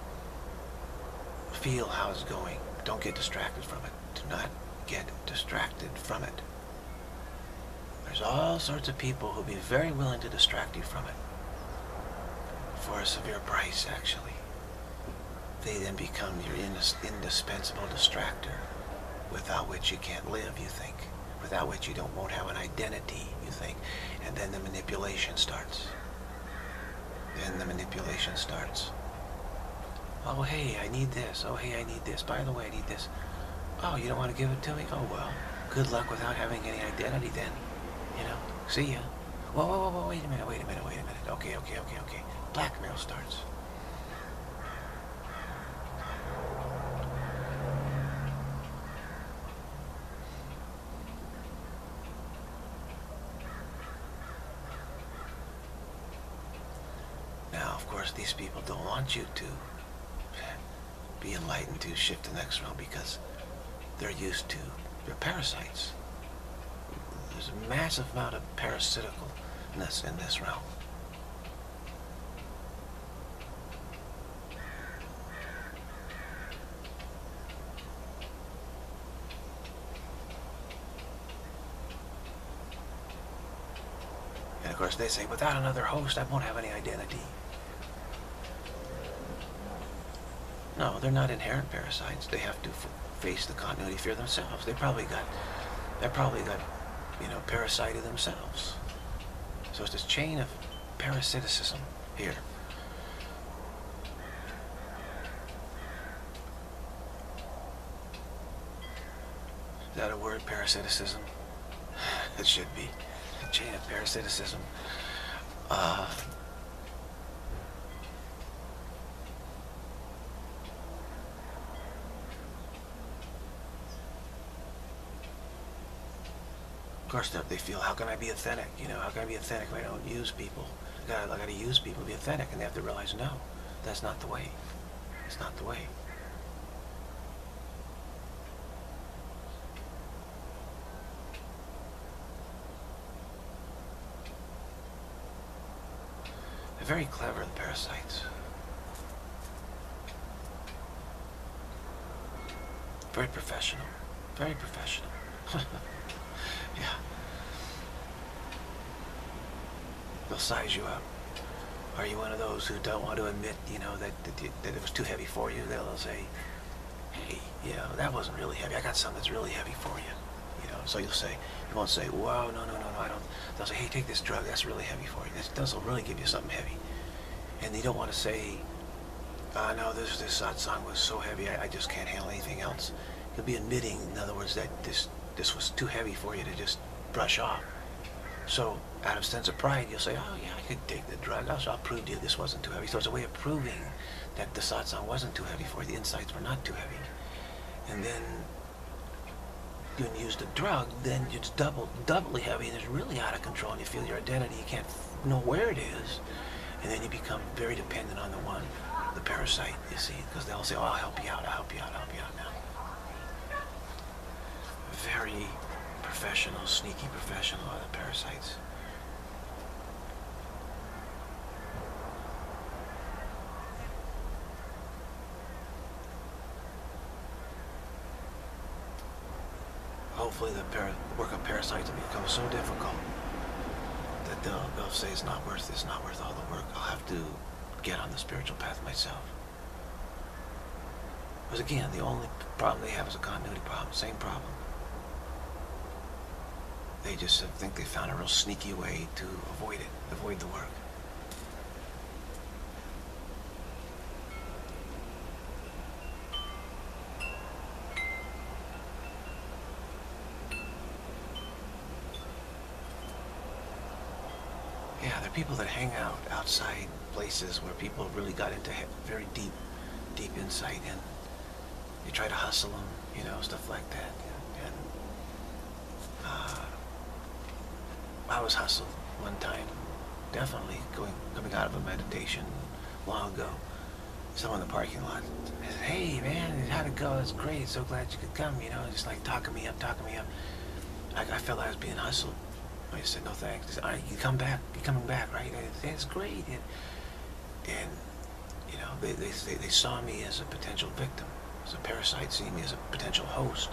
feel how it's going. Don't get distracted from it. Do not get distracted from it. There's all sorts of people who'll be very willing to distract you from it for a severe price, actually. They then become your indispensable distractor, without which you can't live, you think. Without which you don't won't have an identity, you think. And then the manipulation starts. Then the manipulation starts. Oh, hey, I need this. Oh, hey, I need this. By the way, I need this. Oh, you don't want to give it to me? Oh, well, good luck without having any identity then. You know, see ya. Whoa, whoa, whoa, whoa, wait a minute, wait a minute, wait a minute. Okay, okay, okay, okay. Blackmail starts. Now, of course, these people don't want you to be enlightened to shift to the next realm because they're used to, they're parasites. There's a massive amount of parasiticalness in this realm. And of course they say, without another host, I won't have any identity. No, they're not inherent parasites. They have to f face the continuity fear themselves. They probably got, they probably got, you know, parasited themselves. So it's this chain of parasiticism here. that a word, parasiticism? It should be. Chain of parasiticism. Uh, of course, they feel, how can I be authentic? You know, how can I be authentic if I don't use people? I gotta, I gotta use people to be authentic, and they have to realize, no, that's not the way. It's not the way. They're very clever, the parasites. Very professional. Very professional. Yeah. They'll size you up. Are you one of those who don't want to admit, you know, that, that, you, that it was too heavy for you? They'll say, hey, you know, that wasn't really heavy. I got something that's really heavy for you. You know, so you'll say, you won't say, wow, no, no, no, no, I don't. They'll say, hey, take this drug. That's really heavy for you. This, this will really give you something heavy. And you don't want to say, uh, no, this, this satsang was so heavy, I, I just can't handle anything else. You'll be admitting, in other words, that this, this was too heavy for you to just brush off. So, out of sense of pride, you'll say, oh yeah, I could take the drug. Also, I'll prove to you this wasn't too heavy. So it's a way of proving that the satsang wasn't too heavy for you. The insights were not too heavy. And then, when you use the drug, then it's double, doubly heavy, and it's really out of control, and you feel your identity. You can't know where it is. And then you become very dependent on the one, the parasite, you see, because they'll say, oh, I'll help you out, I'll help you out, I'll help you out now. Very professional, sneaky professional are the parasites. Hopefully the para work of parasites will become so difficult that they'll, they'll say it's not worth it's not worth all the work. I'll have to get on the spiritual path myself. Because again, the only problem they have is a continuity problem, same problem. They just think they found a real sneaky way to avoid it, avoid the work. Yeah, there are people that hang out outside places where people really got into very deep, deep insight, and they try to hustle them, you know, stuff like that. And uh, I was hustled one time, definitely going coming out of a meditation long ago. Someone in the parking lot said, "Hey man, how'd it go? It's great. So glad you could come." You know, just like talking me up, talking me up. I, I felt I was being hustled. I said, "No thanks." He said, "All right, you come back. You're coming back, right?" I said, "It's great." And, and you know, they, they they they saw me as a potential victim, as a parasite, seeing me as a potential host.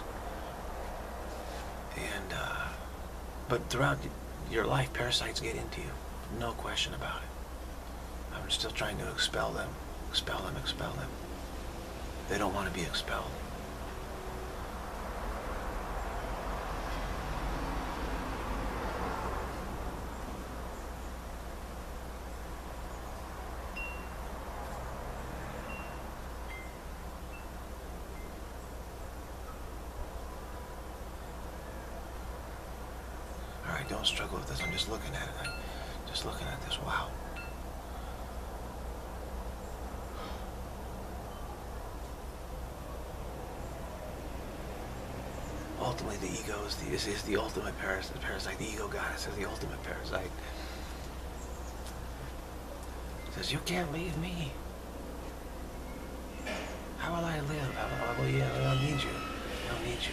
And uh, but throughout your life, parasites get into you, no question about it. I'm still trying to expel them, expel them, expel them. They don't want to be expelled. Don't struggle with this. I'm just looking at it. I'm just looking at this. Wow. Ultimately, the ego is the is, is the ultimate paras parasite. The ego goddess is the ultimate parasite. It says, "You can't leave me. How will I live? How will I, well, yeah, I don't need you. I don't need you."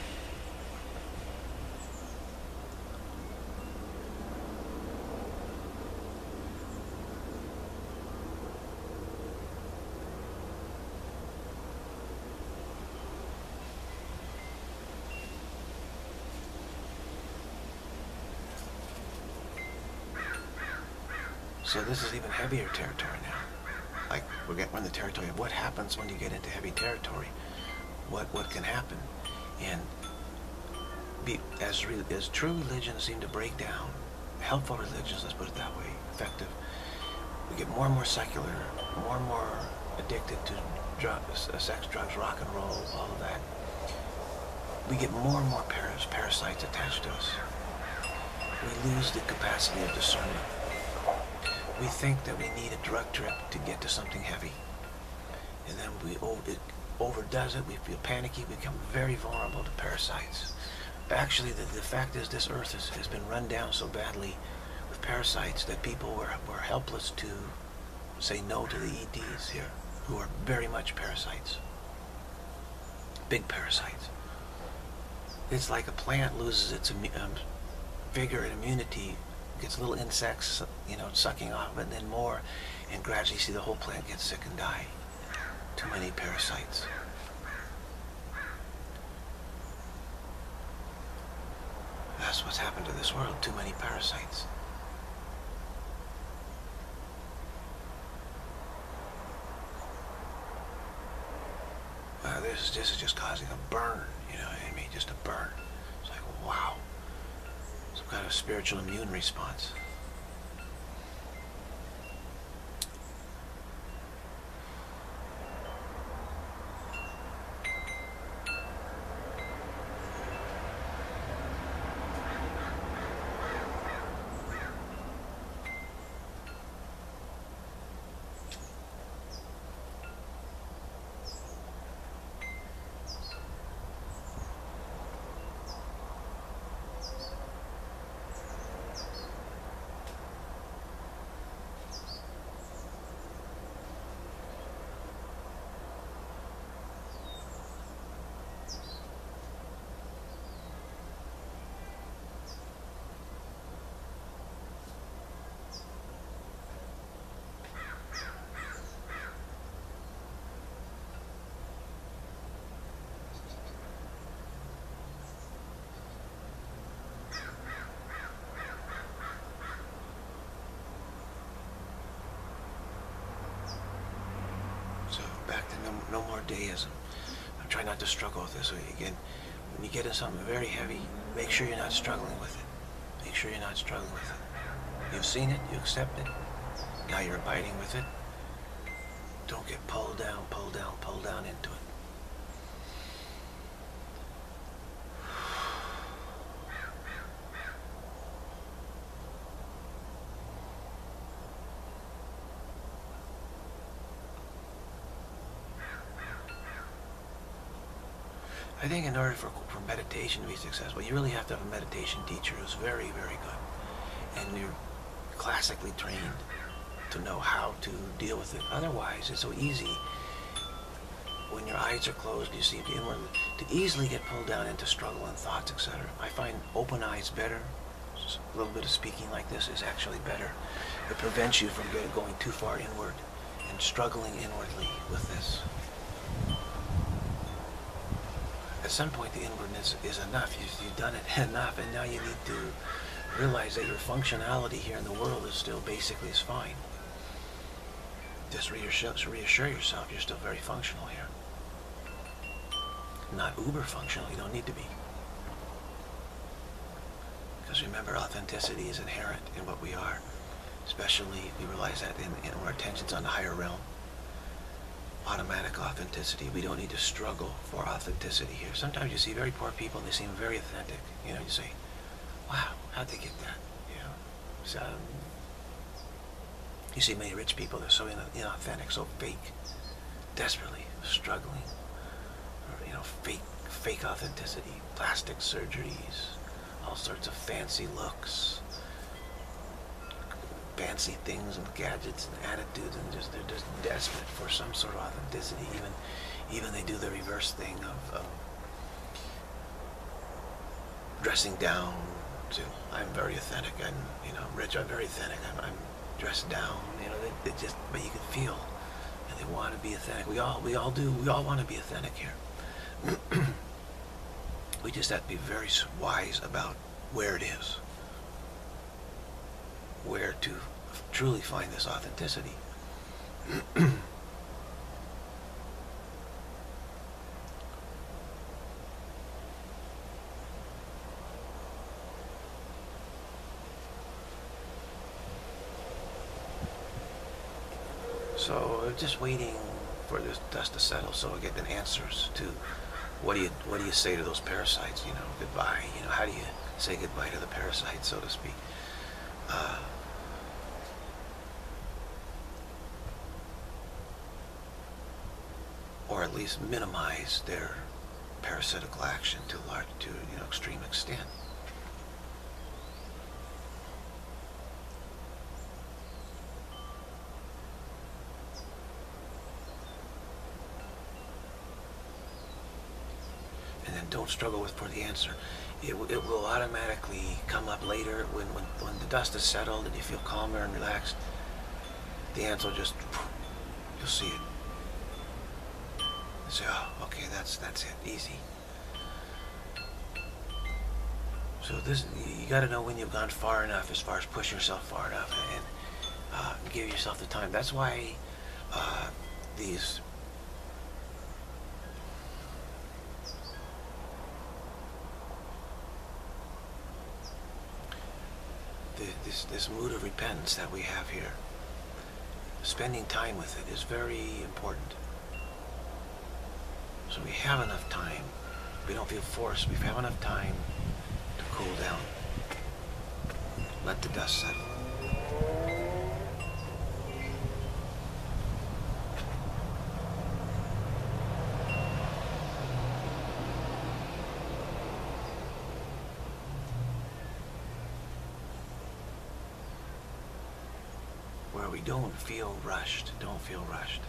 So this is even heavier territory now. Like we're getting in the territory of what happens when you get into heavy territory. What what can happen, and be, as re, as true religions seem to break down, helpful religions, let's put it that way, effective. We get more and more secular, more and more addicted to drugs, uh, sex, drugs, rock and roll, all of that. we get more and more paras parasites attached to us. We lose the capacity of discernment. We think that we need a drug trip to get to something heavy. And then we over, it overdoes it, we feel panicky, we become very vulnerable to parasites. Actually, the, the fact is this earth has, has been run down so badly with parasites that people were, were helpless to say no to the E Ts here, who are very much parasites. Big parasites. It's like a plant loses its um, vigor and immunity, gets little insects, you know, sucking off it, and then more, and gradually you see the whole plant get sick and die. Too many parasites. That's what's happened to this world, too many parasites. Uh, this, this is just causing a burn, you know what I mean? Just a burn. It's like, wow. Some kind of spiritual immune response. Back to no, no more deism. I'm trying not to struggle with this. So again, when you get into something very heavy, make sure you're not struggling with it. Make sure you're not struggling with it. You've seen it, you accept it, now you're abiding with it. Don't get pulled down, pulled down, pulled down into it. I think in order for, for meditation to be successful, you really have to have a meditation teacher who's very, very good. And you're classically trained to know how to deal with it. Otherwise, it's so easy when your eyes are closed, you see inward, to easily get pulled down into struggle and thoughts, et cetera. I find open eyes better. Just a little bit of speaking like this is actually better. It prevents you from getting, going too far inward and struggling inwardly with this. At some point, the inwardness is enough. You've, you've done it enough, and now you need to realize that your functionality here in the world is still basically is fine. Just reassure, reassure yourself you're still very functional here. Not uber functional, you don't need to be. Because remember, authenticity is inherent in what we are. Especially if we realize that in, in our attention's on the higher realm. Automatic authenticity. We don't need to struggle for authenticity here. Sometimes you see very poor people and they seem very authentic. You know, you say, wow, how'd they get that? You know, so, um, you see many rich people, they're so inauthentic, so fake, desperately struggling. Or, you know, fake, fake authenticity, plastic surgeries, all sorts of fancy looks, fancy things and gadgets and attitudes, and just they're just desperate for some sort of authenticity. Even, even they do the reverse thing of, of dressing down to I'm very authentic. I'm you know rich. I'm very authentic. I'm, I'm dressed down. You know they, they just but you can feel, and they want to be authentic. We all we all do. We all want to be authentic here. We just have to be very wise about where it is. Where to truly find this authenticity. So just waiting for this dust to settle so I get the answers to what do you what do you say to those parasites? You know, goodbye. You know, how do you say goodbye to the parasite, so to speak? Uh, or at least minimize their parasitical action to large, to you know, extreme extent. And then don't struggle with for the answer. It, it will automatically come up later when, when, when the dust is settled and you feel calmer and relaxed. The answer will just, you'll see it. You say, oh, okay, that's that's it, easy. So this, you got to know when you've gone far enough, as far as pushing yourself far enough, and uh, give yourself the time. That's why uh, these the, this this mood of repentance that we have here, spending time with it is very important. So we have enough time. We don't feel forced. We have enough time to cool down. Let the dust settle. Where we don't feel rushed. Don't feel rushed.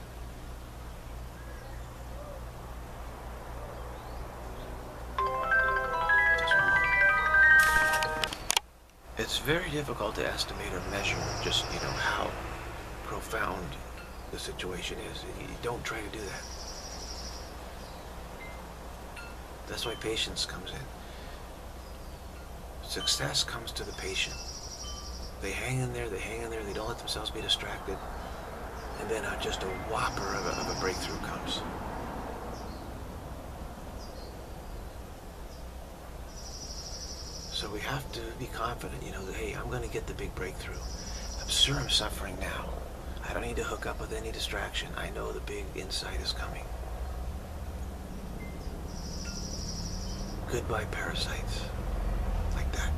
It's very difficult to estimate or measure just, you know, how profound the situation is. You don't try to do that. That's why patience comes in. Success comes to the patient. They hang in there, they hang in there, they don't let themselves be distracted. And then uh, just a whopper of a, of a breakthrough comes. So we have to be confident, you know, that, hey, I'm going to get the big breakthrough. I'm sure I'm suffering now. I don't need to hook up with any distraction. I know the big insight is coming. Goodbye, parasites. Like that.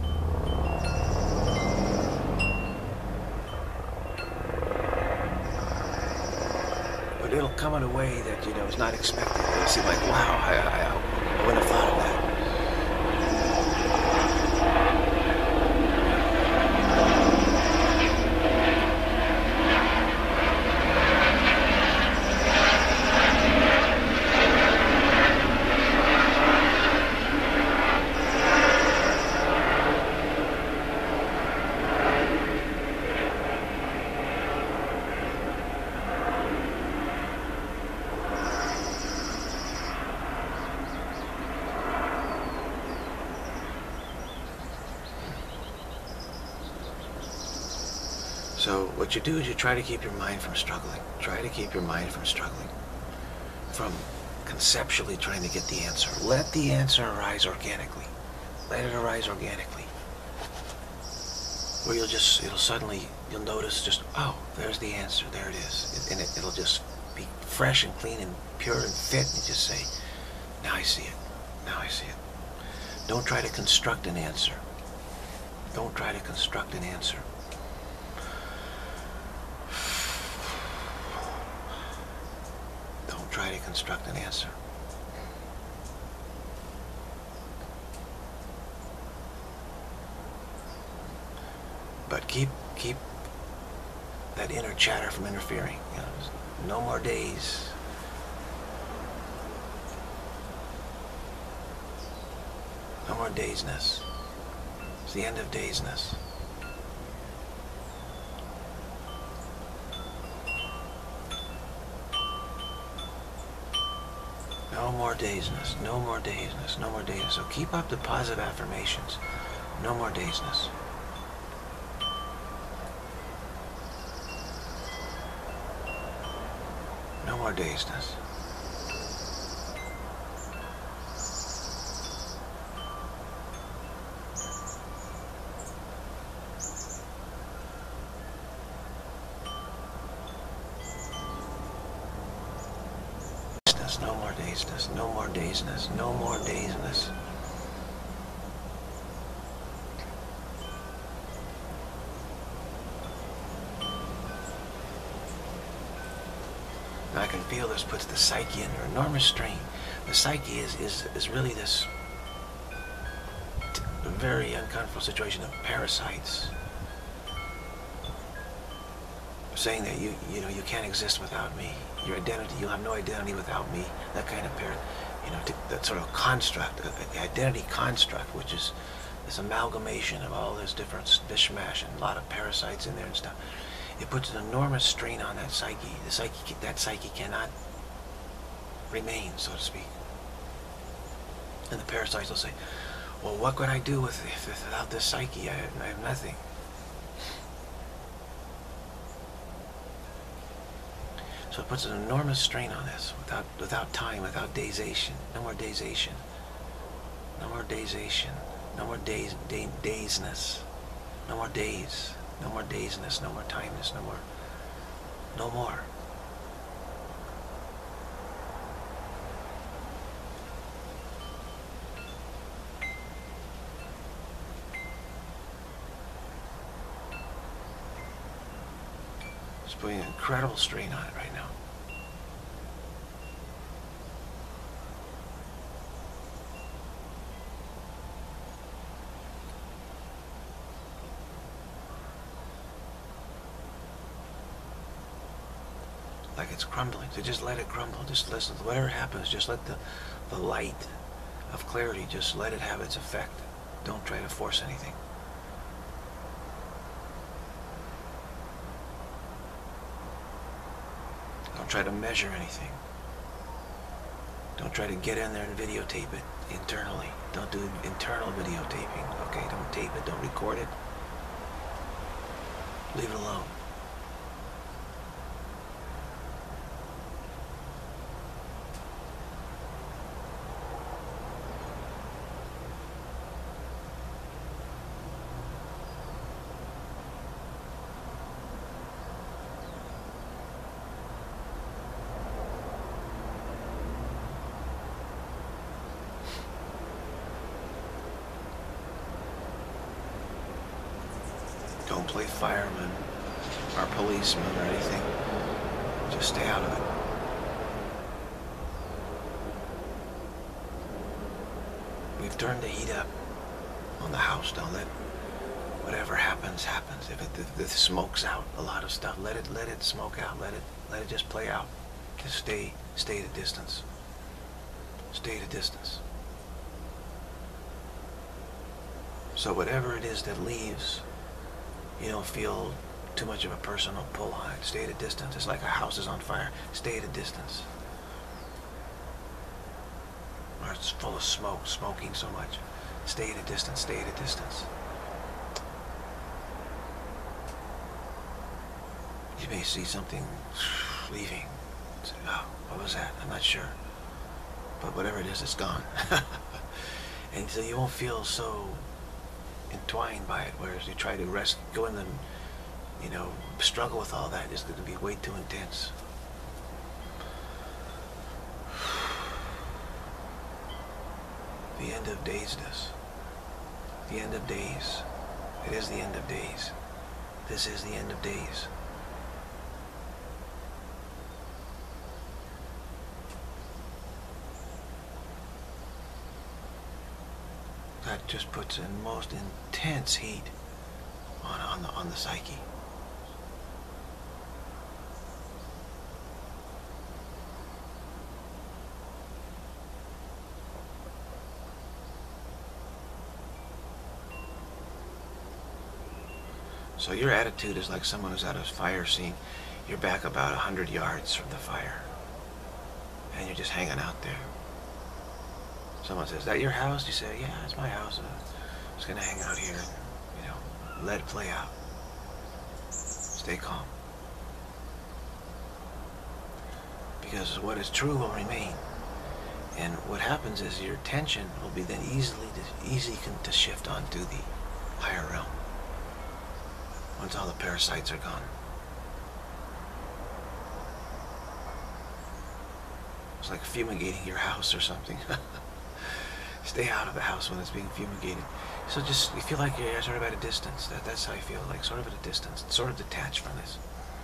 But it'll come in a way that, you know, is not expected. It'll seem like, wow, I, I, I wouldn't have thought of that. So what you do is you try to keep your mind from struggling. Try to keep your mind from struggling. From conceptually trying to get the answer. Let the answer arise organically. Let it arise organically. Where you'll just, it'll suddenly, you'll notice just, oh, there's the answer, there it is. And it, it'll just be fresh and clean and pure and fit, and you just say, now I see it. Now I see it. Don't try to construct an answer. Don't try to construct an answer. Try to construct an answer. But keep keep that inner chatter from interfering. You know, no more days. No more daysness. It's the end of daysness. No more daysness, no more daysness, no more daysness. So keep up the positive affirmations. No more daysness. No more daysness. No more days. dazedness, no more dazedness, no more dazedness. And I can feel this puts the psyche under enormous strain. The psyche is, is, is really this very uncomfortable situation of parasites saying that you you know you can't exist without me. Your identity, you'll have no identity without me. That kind of par, you know, that sort of construct, identity construct, which is this amalgamation of all this different mishmash and a lot of parasites in there and stuff. It puts an enormous strain on that psyche. The psyche, that psyche cannot remain, so to speak. And the parasites will say, well, what could I do with if, without this psyche? I, I have nothing. So it puts an enormous strain on this, without without time, without dazation. No more dazation. No more dazation. No more daze, daze, dazeness. No more daze. No more dazeness. No more timeness. No more. No more. It's putting an incredible strain on it right now. Like it's crumbling. So just let it crumble. Just listen. Whatever happens, just let the, the light of clarity, just let it have its effect. Don't try to force anything. Don't try to measure anything. Don't try to get in there and videotape it internally. Don't do internal videotaping. Okay, don't tape it. Don't record it. Leave it alone. Don't play fireman or policeman or anything. Just stay out of it. We've turned the heat up on the house. Don't let whatever happens happens. If it if it smokes out a lot of stuff, let it let it smoke out. Let it let it just play out. Just stay stay at a distance. Stay at a distance. So whatever it is that leaves, you don't feel too much of a personal pull on it. Stay at a distance. It's like a house is on fire. Stay at a distance. Or it's full of smoke, smoking so much. Stay at a distance. Stay at a distance. You may see something leaving. Say, oh, what was that? I'm not sure. But whatever it is, it's gone. And so you won't feel so entwined by it, whereas you try to rest, go in the, you know, struggle with all that, it's going to be way too intense. The end of daysness. The end of days. It is the end of days. This is the end of days. That just puts in most intense heat on, on, the, on the psyche. So your attitude is like someone who's at a fire scene. You're back about a hundred yards from the fire, and you're just hanging out there. Someone says, "Is that your house?" You say, "Yeah, it's my house. I'm just gonna hang out here, you know, let it play out. Stay calm." Because what is true will remain, and what happens is your attention will be then easily easy to shift onto the higher realm once all the parasites are gone. It's like fumigating your house or something. Stay out of the house when it's being fumigated. So just, you feel like you're sort of at a distance. That, that's how you feel, like sort of at a distance, sort of detached from this.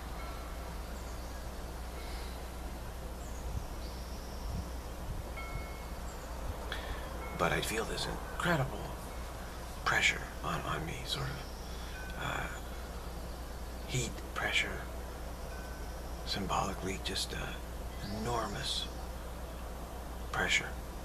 But I feel this incredible pressure on, on me, sort of uh, heat, pressure, symbolically just uh, enormous pressure.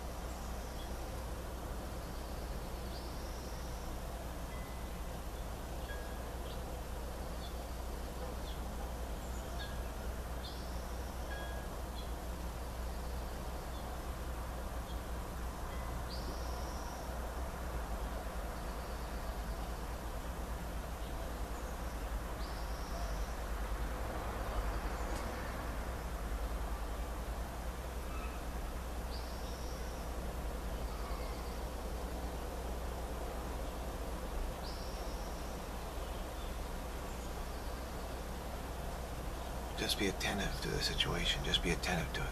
Just be attentive to the situation. Just be attentive to it.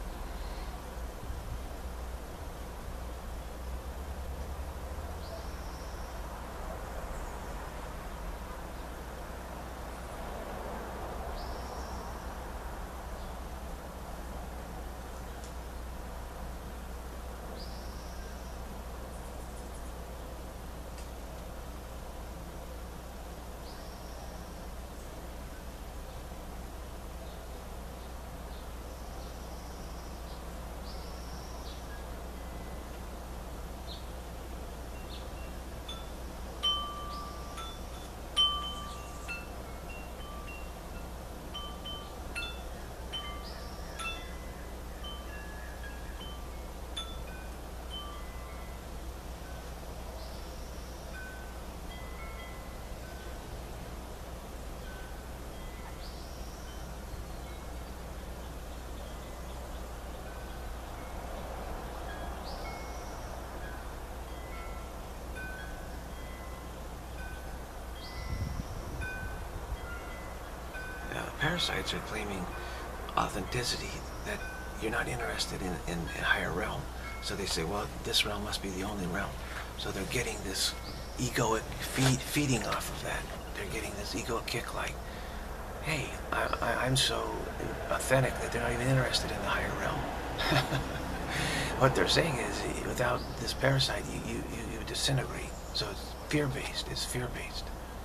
Parasites are claiming authenticity, that you're not interested in, in a higher realm. So they say, well, this realm must be the only realm. So they're getting this egoic feed, feeding off of that. They're getting this egoic kick like, hey, I, I, I'm so authentic that they're not even interested in the higher realm. What they're saying is, without this parasite, you, you, you disintegrate. So it's fear-based. It's fear-based.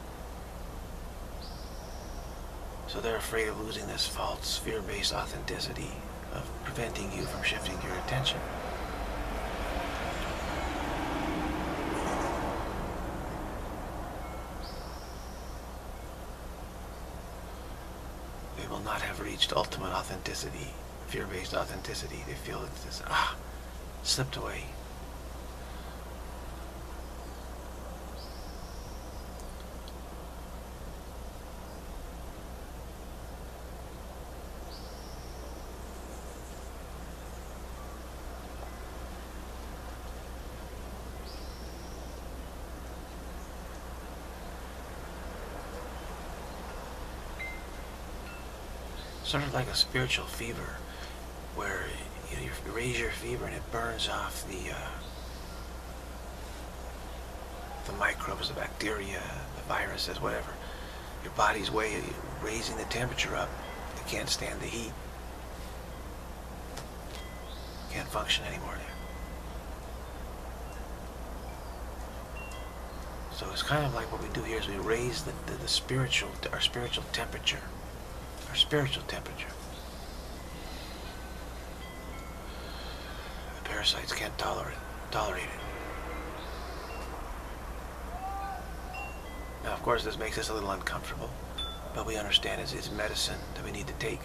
So they're afraid of losing this false, fear-based authenticity, of preventing you from shifting your attention. They will not have reached ultimate authenticity, fear-based authenticity. They feel it's this, ah, slipped away. Sort of like a spiritual fever, where you know, you raise your fever and it burns off the uh, the microbes, the bacteria, the viruses, whatever. Your body's way of raising the temperature up. It can't stand the heat. Can't function anymore there. So it's kind of like what we do here is we raise the, the, the spiritual, our spiritual temperature. Our spiritual temperature. The parasites can't tolerate tolerate it. Now, of course, this makes us a little uncomfortable, but we understand it's, it's medicine that we need to take.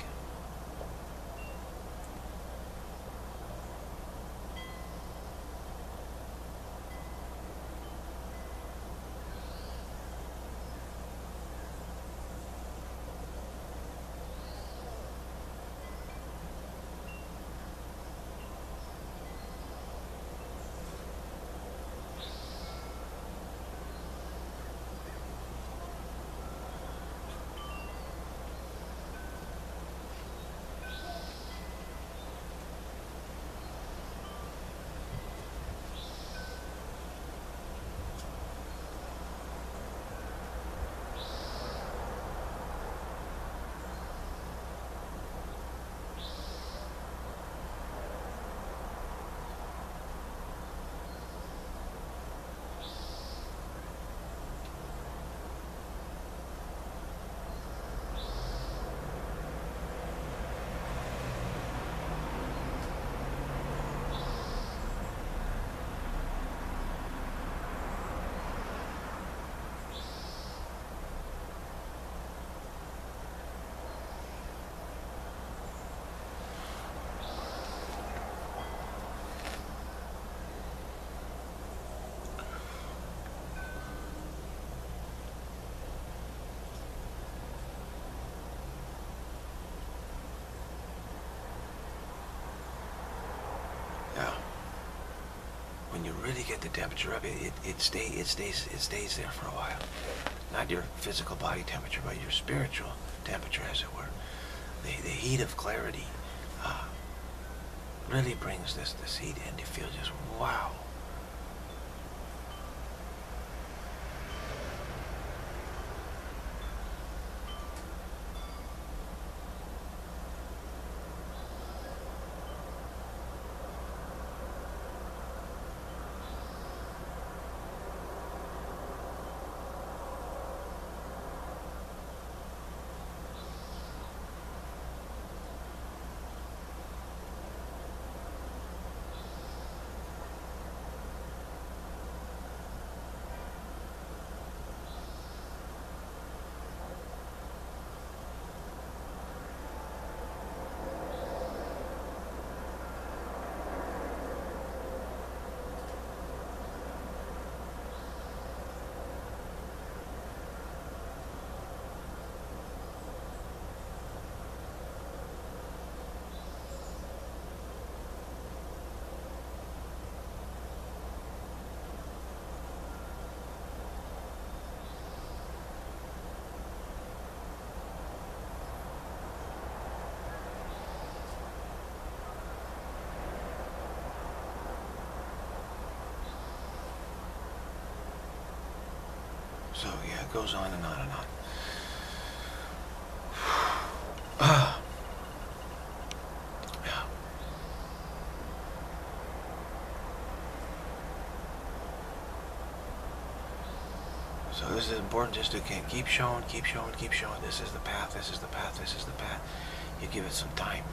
when you really get the temperature up, it it, it stay it stays it stays there for a while. Not your physical body temperature, but your spiritual temperature, as it were. The the heat of clarity uh, really brings this this heat, and you feel just wow. So yeah, it goes on and on and on. Ah. Yeah. So this is important, just to keep showing, keep showing, keep showing. This is the path, this is the path, this is the path. You give it some time.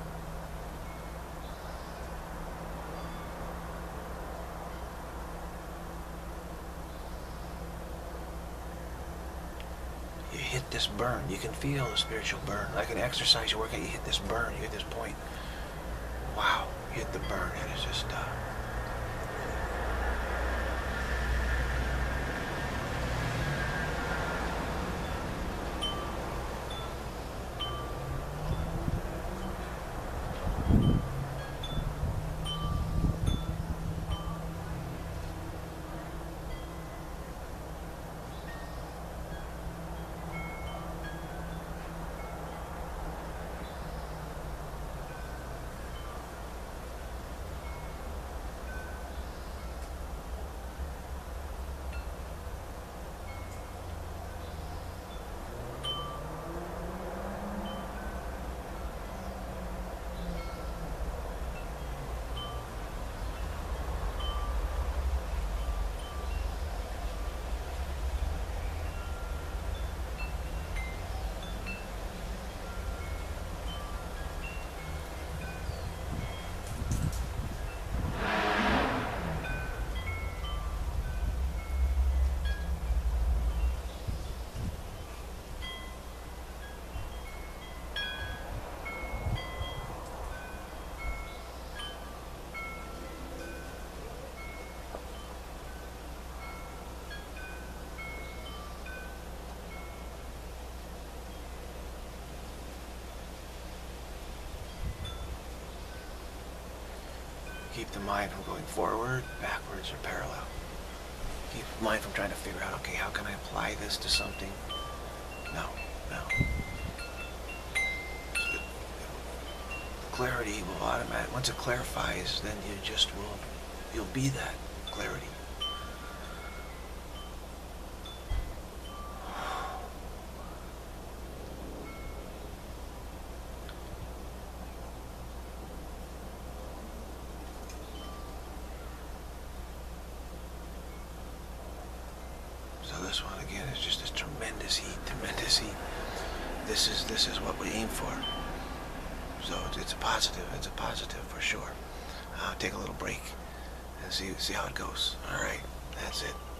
You hit this burn. You can feel the spiritual burn. Like an exercise you work out, you hit this burn, you hit this point. Wow, you hit the burn, and it's just uh, keep the mind from going forward, backwards, or parallel. Keep the mind from trying to figure out, okay, how can I apply this to something? No, no. So clarity will automatically, once it clarifies, then you just will, you'll be that clarity. This one again is just this tremendous heat, tremendous heat. This is this is what we aim for. So it's, it's a positive. It's a positive for sure. Uh, take a little break and see see how it goes. All right, that's it.